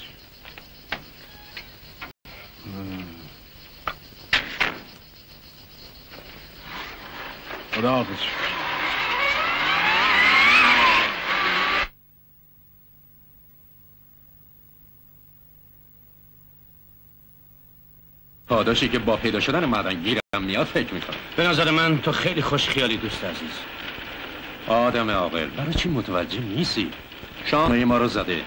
خدا حافظ. پاداشی که با پیدا شدن معدن گیرم میاد فکر میکنم. به نظر من تو خیلی خوش خیالی دوست عزیز. آدم عاقل، برای چی متوجه نیستی؟ شانه ما رو زده.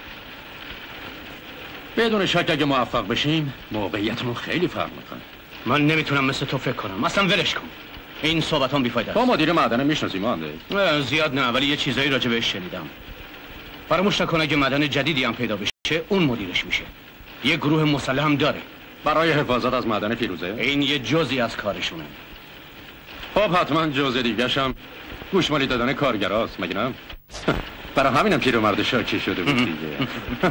بدون شک اگه موفق بشیم موقعیتمون خیلی فرق میکنه. من نمیتونم مثل تو فکر کنم. اصلا ولش کن. این صحبتام بیفایده است. با مدیر معدن میشناسی مهندس؟ زیاد نه، ولی یه چیزایی راجع بهش شنیدم. فراموش نکن اگه معدن جدیدی هم پیدا بشه اون مدیرش میشه. یه گروه مسلح هم داره برای حفاظت از معدن فیروزه. این یه جزئی از کارشونه. خب حتما جزء دیگه‌ش هم گوشمالی دادن کارگراست مگه نه؟ برای همینم پیرمرد شاکی شده بود دیگه.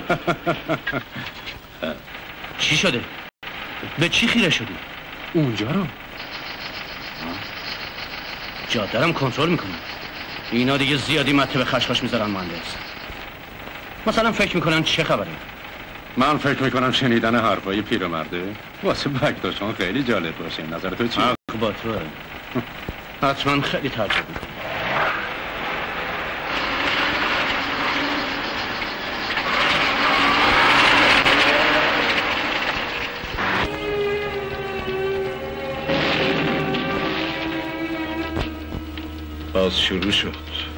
چی شده؟ به چی خیره شدی؟ اونجا رو جاده رو کنترل میکنم. اینا دیگه زیادی مته به خشخاش میذارن مهندس. مثلا فکر میکنن چه خبره؟ من فکر میکنم شنیدن حرفای پیرمرده واسه بکتاشان خیلی جالب باشه. نظر تو چیه؟ با تو حتما خیلی تعجب میکنم. باز شروع شد.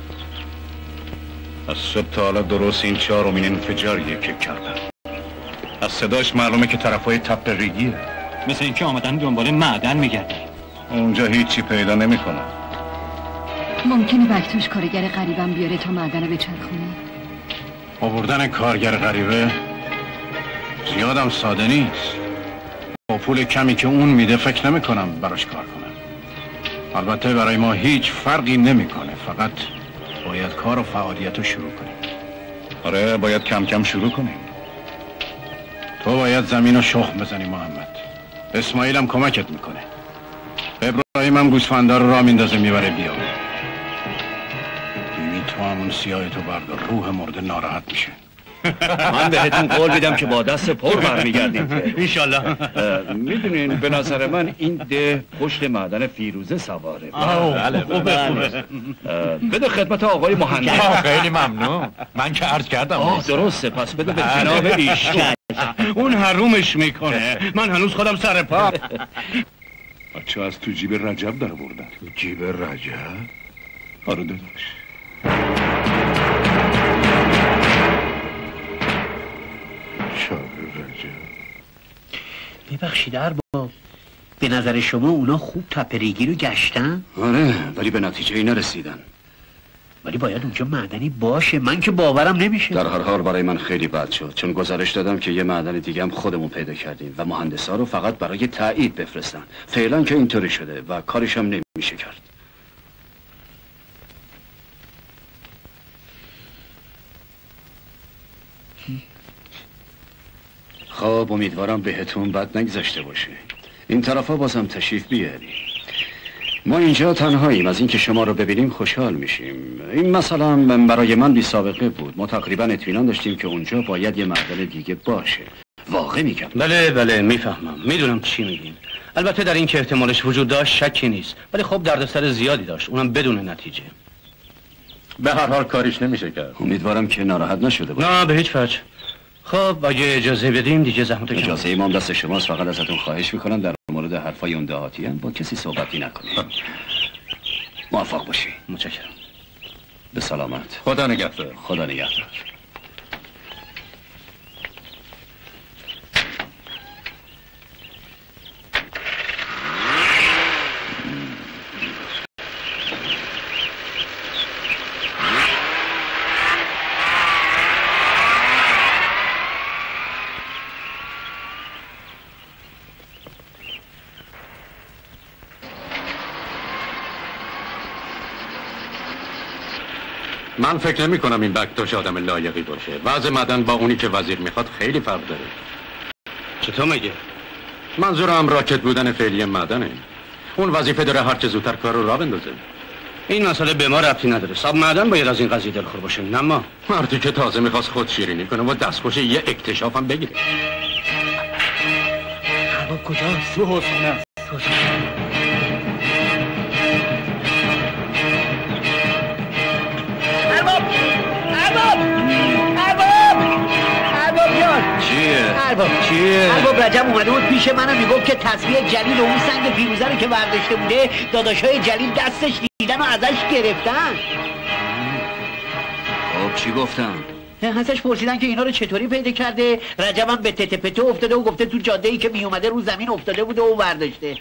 از صبح تا حالا درست این 4مین انفجاریه که کردن. از صداش معلومه که طرفای تپه ریگیه. مثل اینکه آمدن دنبال معدن میگردن. اونجا هیچی پیدا نمیکنن. ممکنه بکتوش کارگر غریبم بیاره تا معدن رو بچرخونه. آوردن کارگر غریبه زیادم ساده نیست. با پول کمی که اون میده فکر نمیکنم براش کار کنم. البته برای ما هیچ فرقی نمیکنه، فقط باید کار و فعالیت رو شروع کنیم. آره باید کم کم شروع کنیم. تو باید زمین رو شخم بزنی محمد. اسماعیل هم کمکت میکنه. ابراهیم هم گوسفندا رو راه میندازه میبره بیا. ببین تو همون سیاه تو بردار، روح مرده ناراحت میشه. من بهتون قول میدم که با دست پر برمیگردیم. انشالله. میدونین به نظر من این ده پشت معدن فیروزه سواره. بله بده خدمت آقای مهندس. خیلی ممنون. من که عرض کردم. درسته، پس بده به جناب ایشون. اون حرومش میکنه. من هنوز خودم سر پا. بچه از تو جیب رجب در بردن. تو جیب رجب؟ آره داداش. ببخشید ارباب، به نظر شما اونا خوب تپریگی رو گشتن؟ آره ولی به نتیجه ای نرسیدن. ولی باید اونجا معدنی باشه، من که باورم نمیشه. در هر حال برای من خیلی بد شد، چون گزارش دادم که یه معدن دیگه هم خودمون پیدا کردیم و مهندسا رو فقط برای تایید بفرستن. فعلا که اینطوری شده و کارش هم نمیشه کرد. خب امیدوارم بهتون بد نگذشته باشه. این طرفا بازم تشریف بیاری. ما اینجا تنهاییم، از اینکه شما رو ببینیم خوشحال میشیم. این مثلا برای من بی سابقه بود. ما تقریبا اطمینان داشتیم که اونجا باید یه معدن دیگه باشه. واقع میگم. بله میفهمم، میدونم چی میگین. البته در این که احتمالش وجود داشت شکی نیست، ولی خب دردسر زیادی داشت، اونم بدون نتیجه. به هر حال کاریش نمیشه کرد. امیدوارم که ناراحت نشده باشه. نه به هیچ وجه. خب اگه اجازه بدیم دیگه زحمت کم. اجازه ایمام دست شماست، فقط ازتون خواهش میکنم در مورد حرفای اون دهاتی با کسی صحبتی نکنید. موفق باشی. متشکرم. به سلامت. خدا نگهدار. خدا نگهدار. من فکر نمی کنم این بکتوش آدم لایقی باشه. وضع معدن با اونی که وزیر میخواد خیلی فرق داره. چطور میگه؟ منظورم راکت بودن فعلی معدنه. اون وظیفه داره هر چه زودتر کار رو راه بندازه. این مسئله به ما ربطی نداره. صاحب معدن باید از این قضیه دلخور باشه، نه ما. مردی که تازه میخواست خود شیرینی کنه و دستخوش یه اکتشاف هم بگیره. ارباب کجاست؟ تو حسن است. ارباب رجب اومده بود پیش منم میگفت که تصویر جلیل و اون سنگ فیروزه رو که برداشته بوده داداشای جلیل دستش دیدن و ازش گرفتن. خب چی گفتم؟ ازش پرسیدن که اینا رو چطوری پیدا کرده. رجبم به تته پته افتاده و گفته تو جاده‌ای که می اومده رو زمین افتاده بوده و برداشته.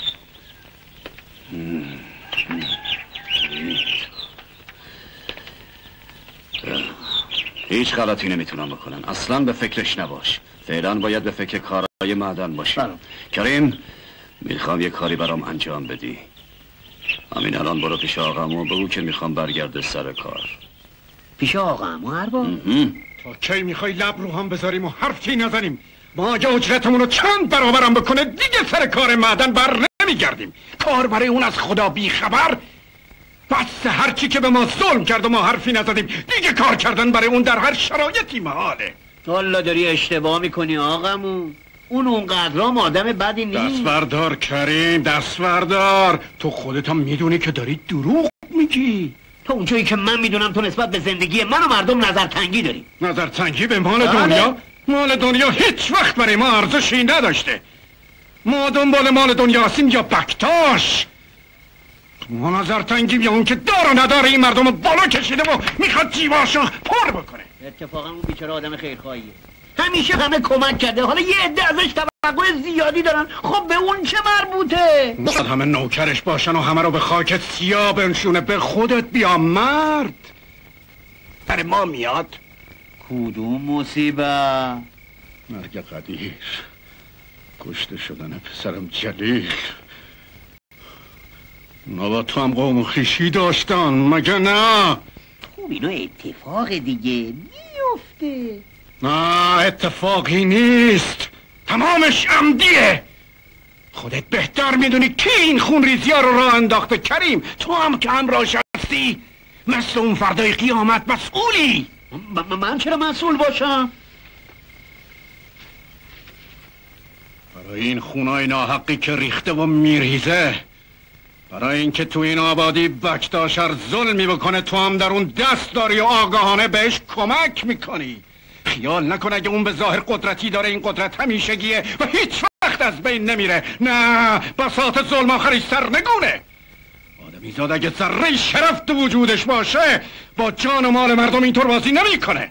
هیچ غلطی نمیتونم بکنم. اصلا به فکرش نباش. فعلا باید به فکر کارهای معدن باشی. کریم میخوام یه کاری برام انجام بدی. همین الان برو پیش آقامو بگو که میخوام برگرده سر کار. پیش آقامو ارباب؟ تا کی میخوای لب رو هم بذاریم و حرفی نزنیم؟ ما اگه اجرتمون رو چند برابرم بکنه دیگه سر کار معدن بر نمیگردیم. کار برای اون از خدا بی خبر. بس هرچی که به ما ظلم کرد و ما حرفی نزدیم دیگه کار کردن برای اون در هر شرایطی محاله. والا داری اشتباه میکنی آقامون. اونقدرام آدم بدی نیست. دست بردار کریم، دست بردار. تو خودت هم میدونی که داری دروغ میگی. تا اونجایی که من میدونم تو نسبت به زندگی من و مردم نظرتنگی داری. نظرتنگی به مال دنیا؟ مال دنیا هیچ وقت برای ما ارزشی نداشته. ما دنبال مال دنیا هستیم یا بکتاش. نظر تنگی بیا اون که دار و نداره این مردم بالا کشیده و میخواد جیباشو پر بکنه. اتفاقا اون بیچاره آدم خیرخواهیه، همیشه همه کمک کرده، حالا یه عده ازش توقع زیادی دارن. خب به اون چه مربوطه؟ باید همه نوکرش باشن و همه رو به خاک سیاه بنشونه. به خودت بیا مرد. در ما میاد. کدوم مصیبت؟ مرگ قدیر، کشته شدن پسرم جلیل. اونا با تو هم قوم و خویشی داشتن مگه نه؟ خوب اینا اتفاق دیگه میفته. نه اتفاقی نیست، تمامش عمدیه. خودت بهتر میدونی کی این خون ریزی ها رو راه انداخته. کریم تو هم که همراهش هستی مثل اون فردای قیامت مسئولی. من چرا مسئول باشم؟ برای این خونای ناحقی که ریخته و میریزه، برای اینکه تو این آبادی بکتاشر ظلمی بکنه، تو هم در اون دست داری و آگاهانه بهش کمک میکنی. خیال نکن اگه اون به ظاهر قدرتی داره، این قدرت همیشگیه و هیچ وقت از بین نمیره. نه، بساط ظلم آخرش سرنگونه. آدمی زاد اگه ذره شرف تو وجودش باشه با جان و مال مردم اینطور بازی نمیکنه.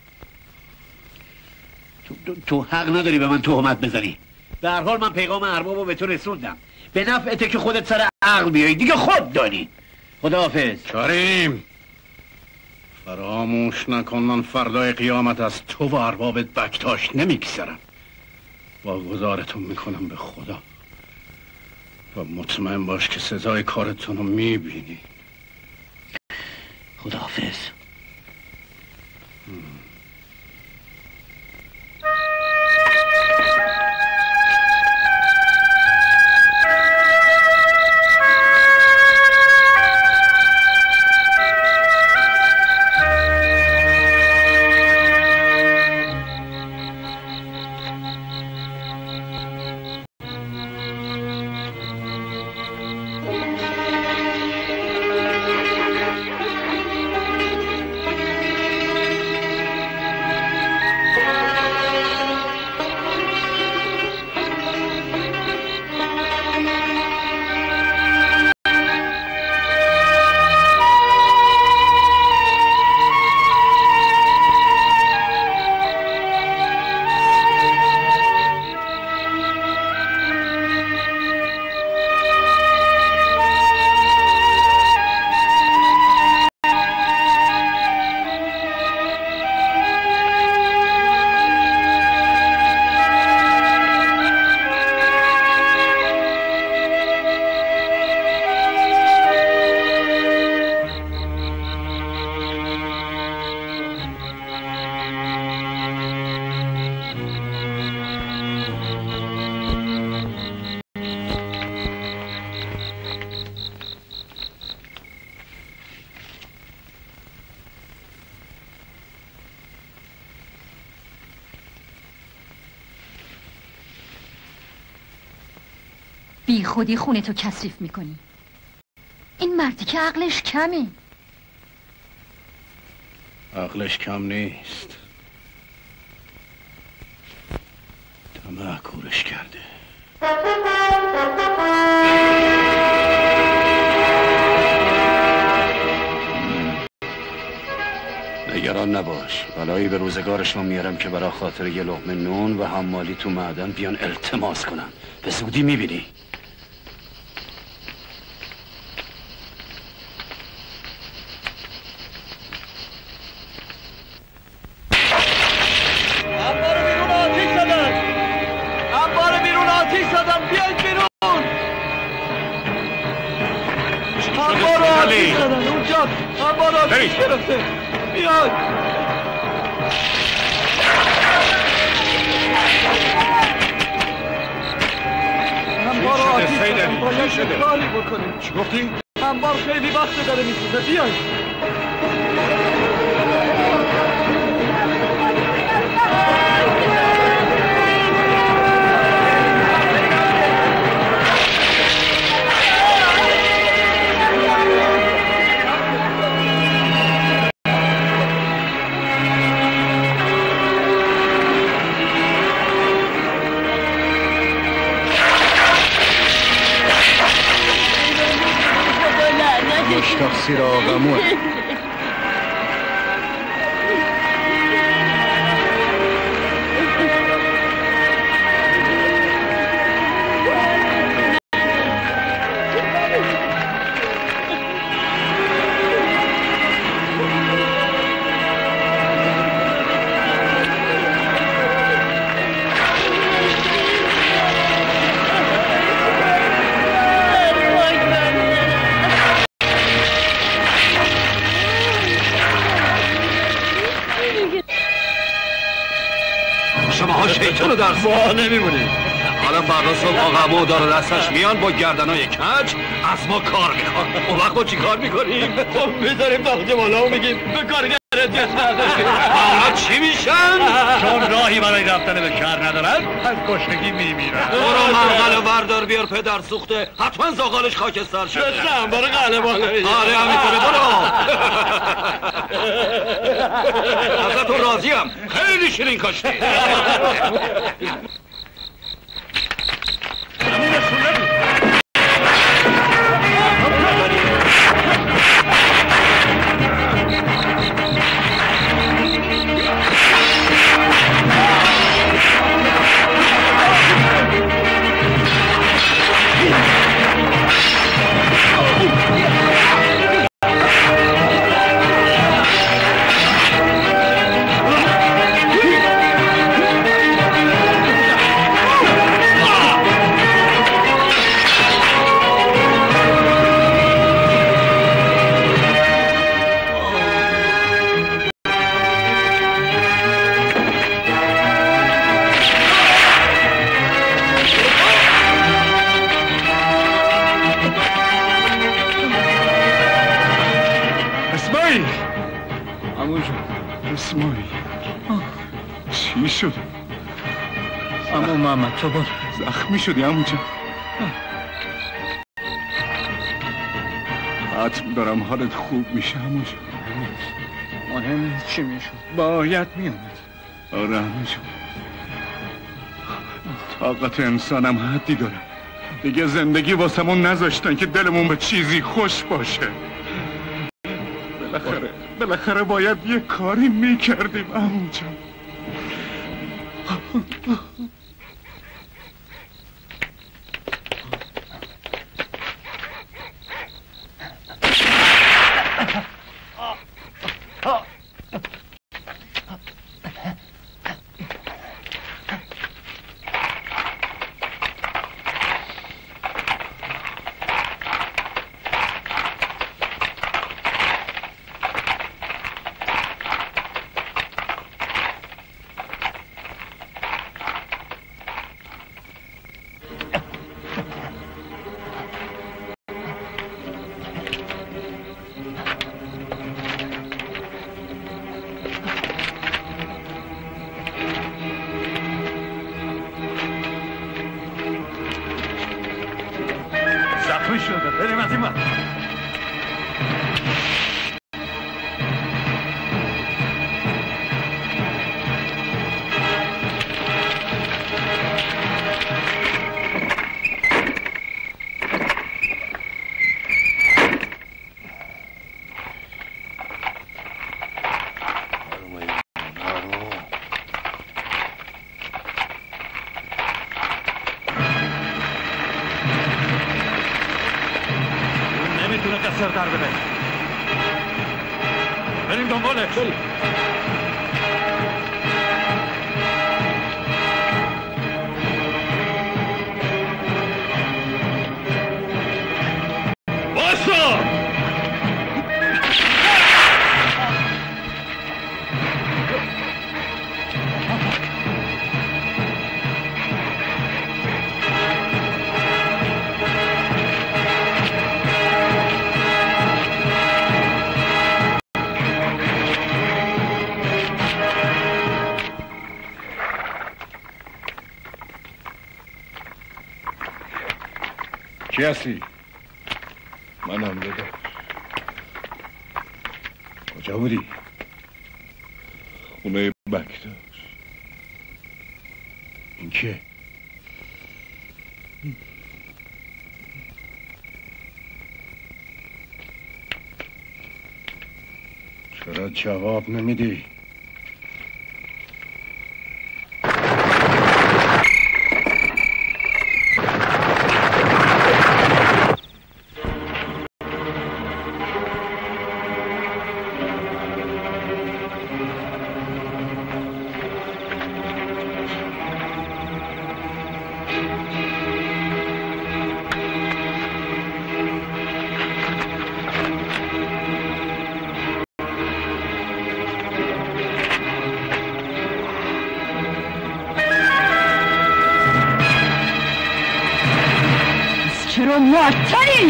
تو حق نداری به من تهمت بزنی. به هر حال من پیغام اربابو به تو رسوندم. به نفعته که خودت سر عقل بیایی، دیگه خود دانی. خداحافظ. کریم فراموش نکن، من فردای قیامت از تو و اربابت بکتاش نمیگذرم. واگذارتون میکنم به خدا و مطمئن باش که سزای کارتون رو میبینی. خداحافظ. بی خودی خونتو کثیف میکنی. این مردی که عقلش کمه. عقلش کم نیست، طمع کورش کرده. نگران نباش، بلایی به روزگارشون میارم که برای خاطر یه لقمه نون و حمالی تو معدن بیان التماس کنن. به زودی میبینی. چی گفتی؟ انبار خیلی وقت داره میسوزه، بیاین. مشتاق سراغمون. شماها شیطان رو درست ما نمیمونیم. حالا فردا صبح آقا داره دستش میان با گردنای کج از ما کار میخوان. اون وقت ما چی کار میکنیم؟ خب میذاریم تاخت بالا و میگیم به کارگرت دست نداشتیم. اونا چی میشن؟ چون راهی برای رفتن به شهر ندارن از گشنگی میمیرن. برو مرغل وردار بیار پدر سوخته، حتما زاغالش خاکستر شده. دستم برو قله بالا. آره همینطوره. برو. ازتون راضیم. خیلی شیرین کاشتی. چی شد؟ عمو محمد تو برو. زخمی شدی عمو جان؟ حتم دارم حالت خوب میشه عمو جان. مهم نیست چی میشد، باید میامد. آره عمو جان، طاقت انسانم حدی داره. دیگه زندگی واسمون نذاشتن که دلمون به چیزی خوش باشه. بالاخره باید یه کاری میکردیم عمو جان. بریم از این من. قصر در بده. بریم دنبالش. باسا! کی هستی؟ منم داده. کجا بودی؟ خونه بکتاش. این کیه؟ چرا جواب نمیدی؟ چرا معطلی؟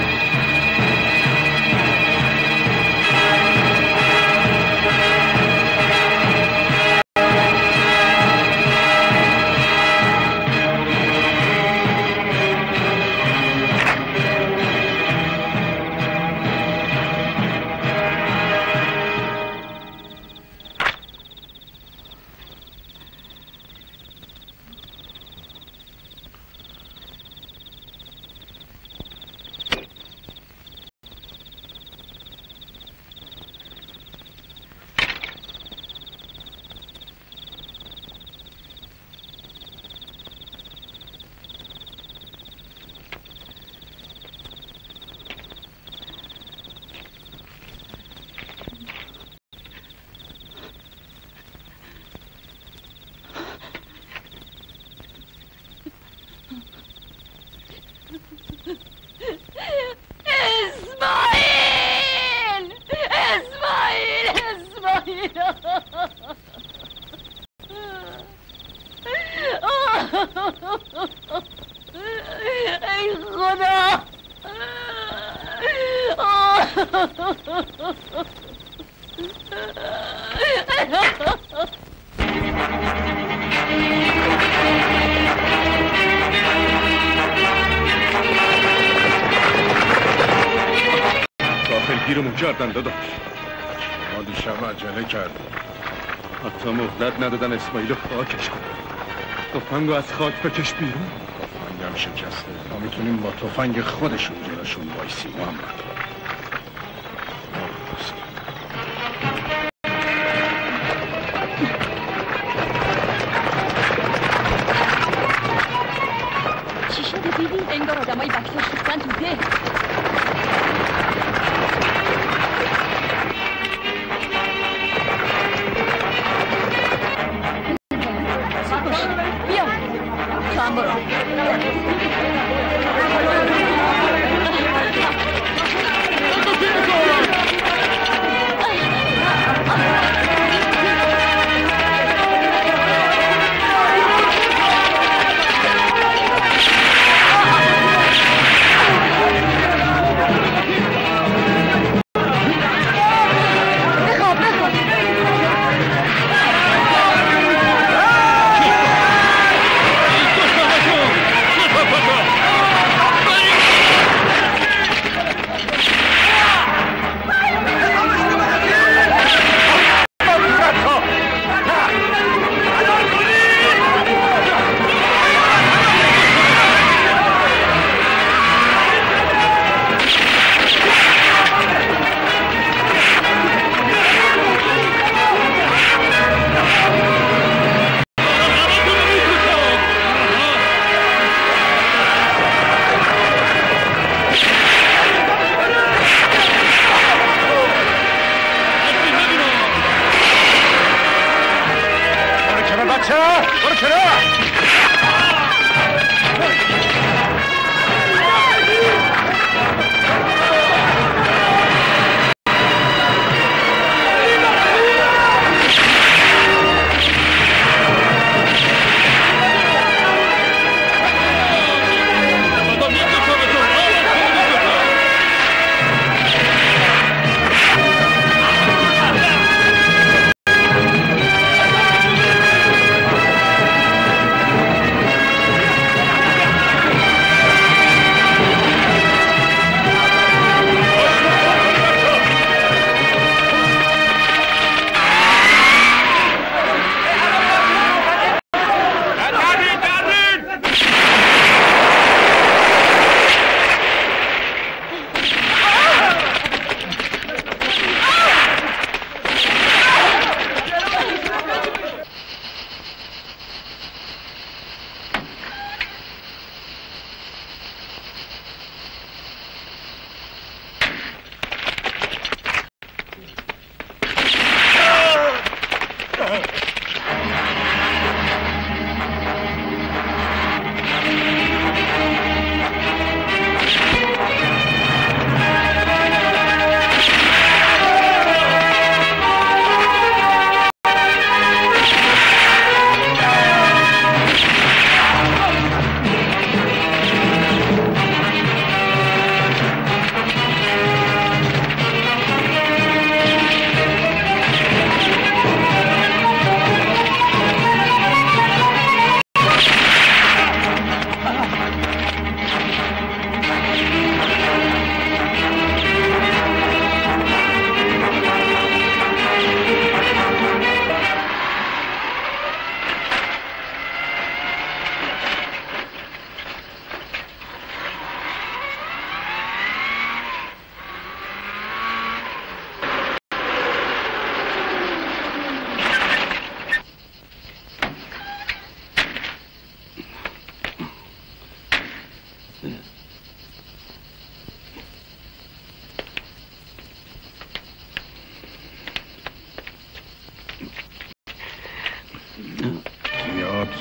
ای خدا داخلگیرمون کردن داداش. ما دیشب عجله کردیم. حتی مهلت ندادن اسماعیل خاکش کنه. تفنگو از خاک بکش بیرون. تفنگم شکسته. ما میتونیم با تفنگ خودشون جلوشون وایسیم محمد. چی شده دیدی؟ انگار آدمای بکتاش ریختن تو ده. بیا تو هم برو.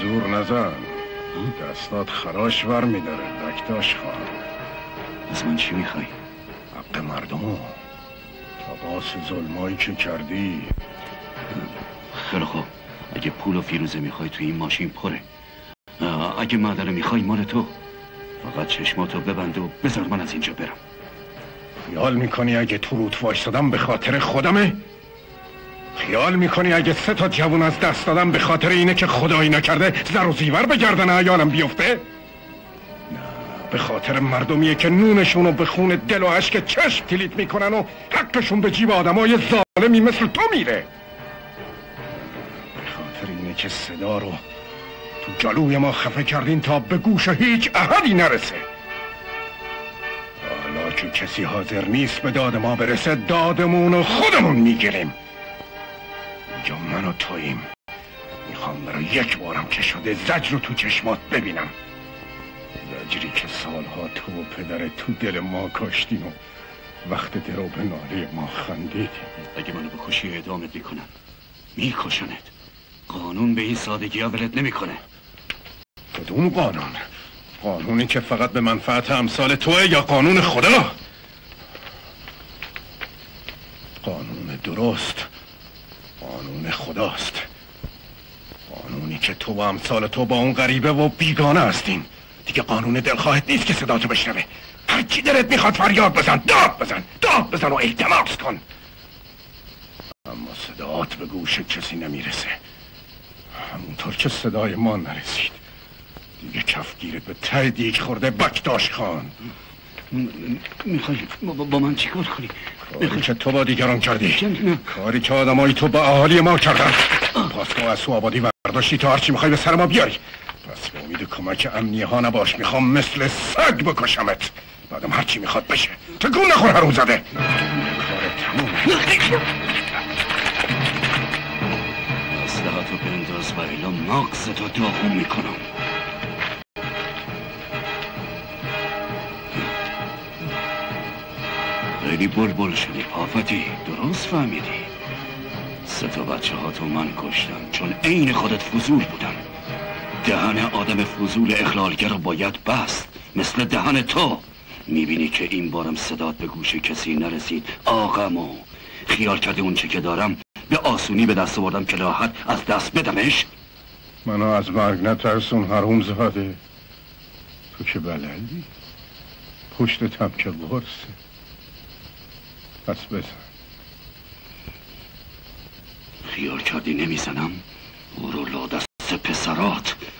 زور نزن. دستات خراش ور میداره بکتاش خواهم. از من چی میخوای؟ حق مردمو تقاس ظلمایی که کردی. خیلی خوب، اگه پول و فیروزه میخوای تو این ماشین پره. اگه معدن میخوای مال تو. فقط چشماتو ببند و بذار من از اینجا برم. خیال میکنی اگه تو رود وایستادم به خاطر خودمه؟ خیال میکنی اگه 3 تا جوون از دست دادم به خاطر اینه که خدایی نکرده زر و زیور به گردن عیالم بیفته؟ نه، به خاطر مردمیه که نونشونو به خون دل و اشک چشم تلیت میکنن و حقشون به جیب آدمای ظالمی مثل تو میره. به خاطر اینه که صدا رو تو جلوی ما خفه کردین تا به گوش هیچ احدی نرسه. حالا که کسی حاضر نیست به داد ما برسه، دادمون و خودمون میگیریم. اینجا من و توییم. میخوام برای یک بارم که شده زجر رو تو چشمات ببینم. زجری که سالها تو و پدرت تو دل ما کاشتین و وقت درو به ناله ما خندیدیم. اگه منو بکشی اعدامت میکنم. میکشنت. قانون به این سادگی ها ولت نمیکنه. کدوم قانون؟ قانونی که فقط به منفعت امثال توه یا قانون خدا؟ قانون درست قانون خداست. قانونی که تو و امثال تو با اون غریبه و بیگانه هستین. دیگه قانون دلخواهت نیست که صداتو بشنوه. هر کی دلت میخواد فریاد بزن، داد بزن و التماس کن. اما صدات به گوش کسی نمیرسه، همونطور که صدای ما نرسید. دیگه کفگیرت به ته دیگ خورده بکتاش خان. میخوای با من چیکار کنی؟ کاری که تو با دیگران کردی، کاری که آدمایی تو با اهالی ما کردن. پاسگاه از تو آبادی برداشتی تا هرچی میخوای به سر ما بیاری. پس به امید کمک امنیه ها نباش، میخوام مثل سگ بکشمت. بعدم هرچی میخواد بشه. تکون نخور حروم زده. کار تمومه. اسلحتو بنداز و الا مغزتو داغون میکنم. خیلی بلبل شدی آفتی، درست فهمیدی. 3 تا بچه ها تو من کشتن چون عین خودت فضول بودن. دهن آدم فضول اخلالگر رو باید بست، مثل دهن تو. میبینی که این بارم صدات به گوش کسی نرسید آقامو. خیال کرده اون چه که دارم به آسونی به دست آوردم که راحت از دست بدمش. منو از مرگ نترسون حروم زاده. تو که بلدی پشتت هم که برسه. پس بزن. خیال کردی نمیزنم؟ او رو لا دست پسرات.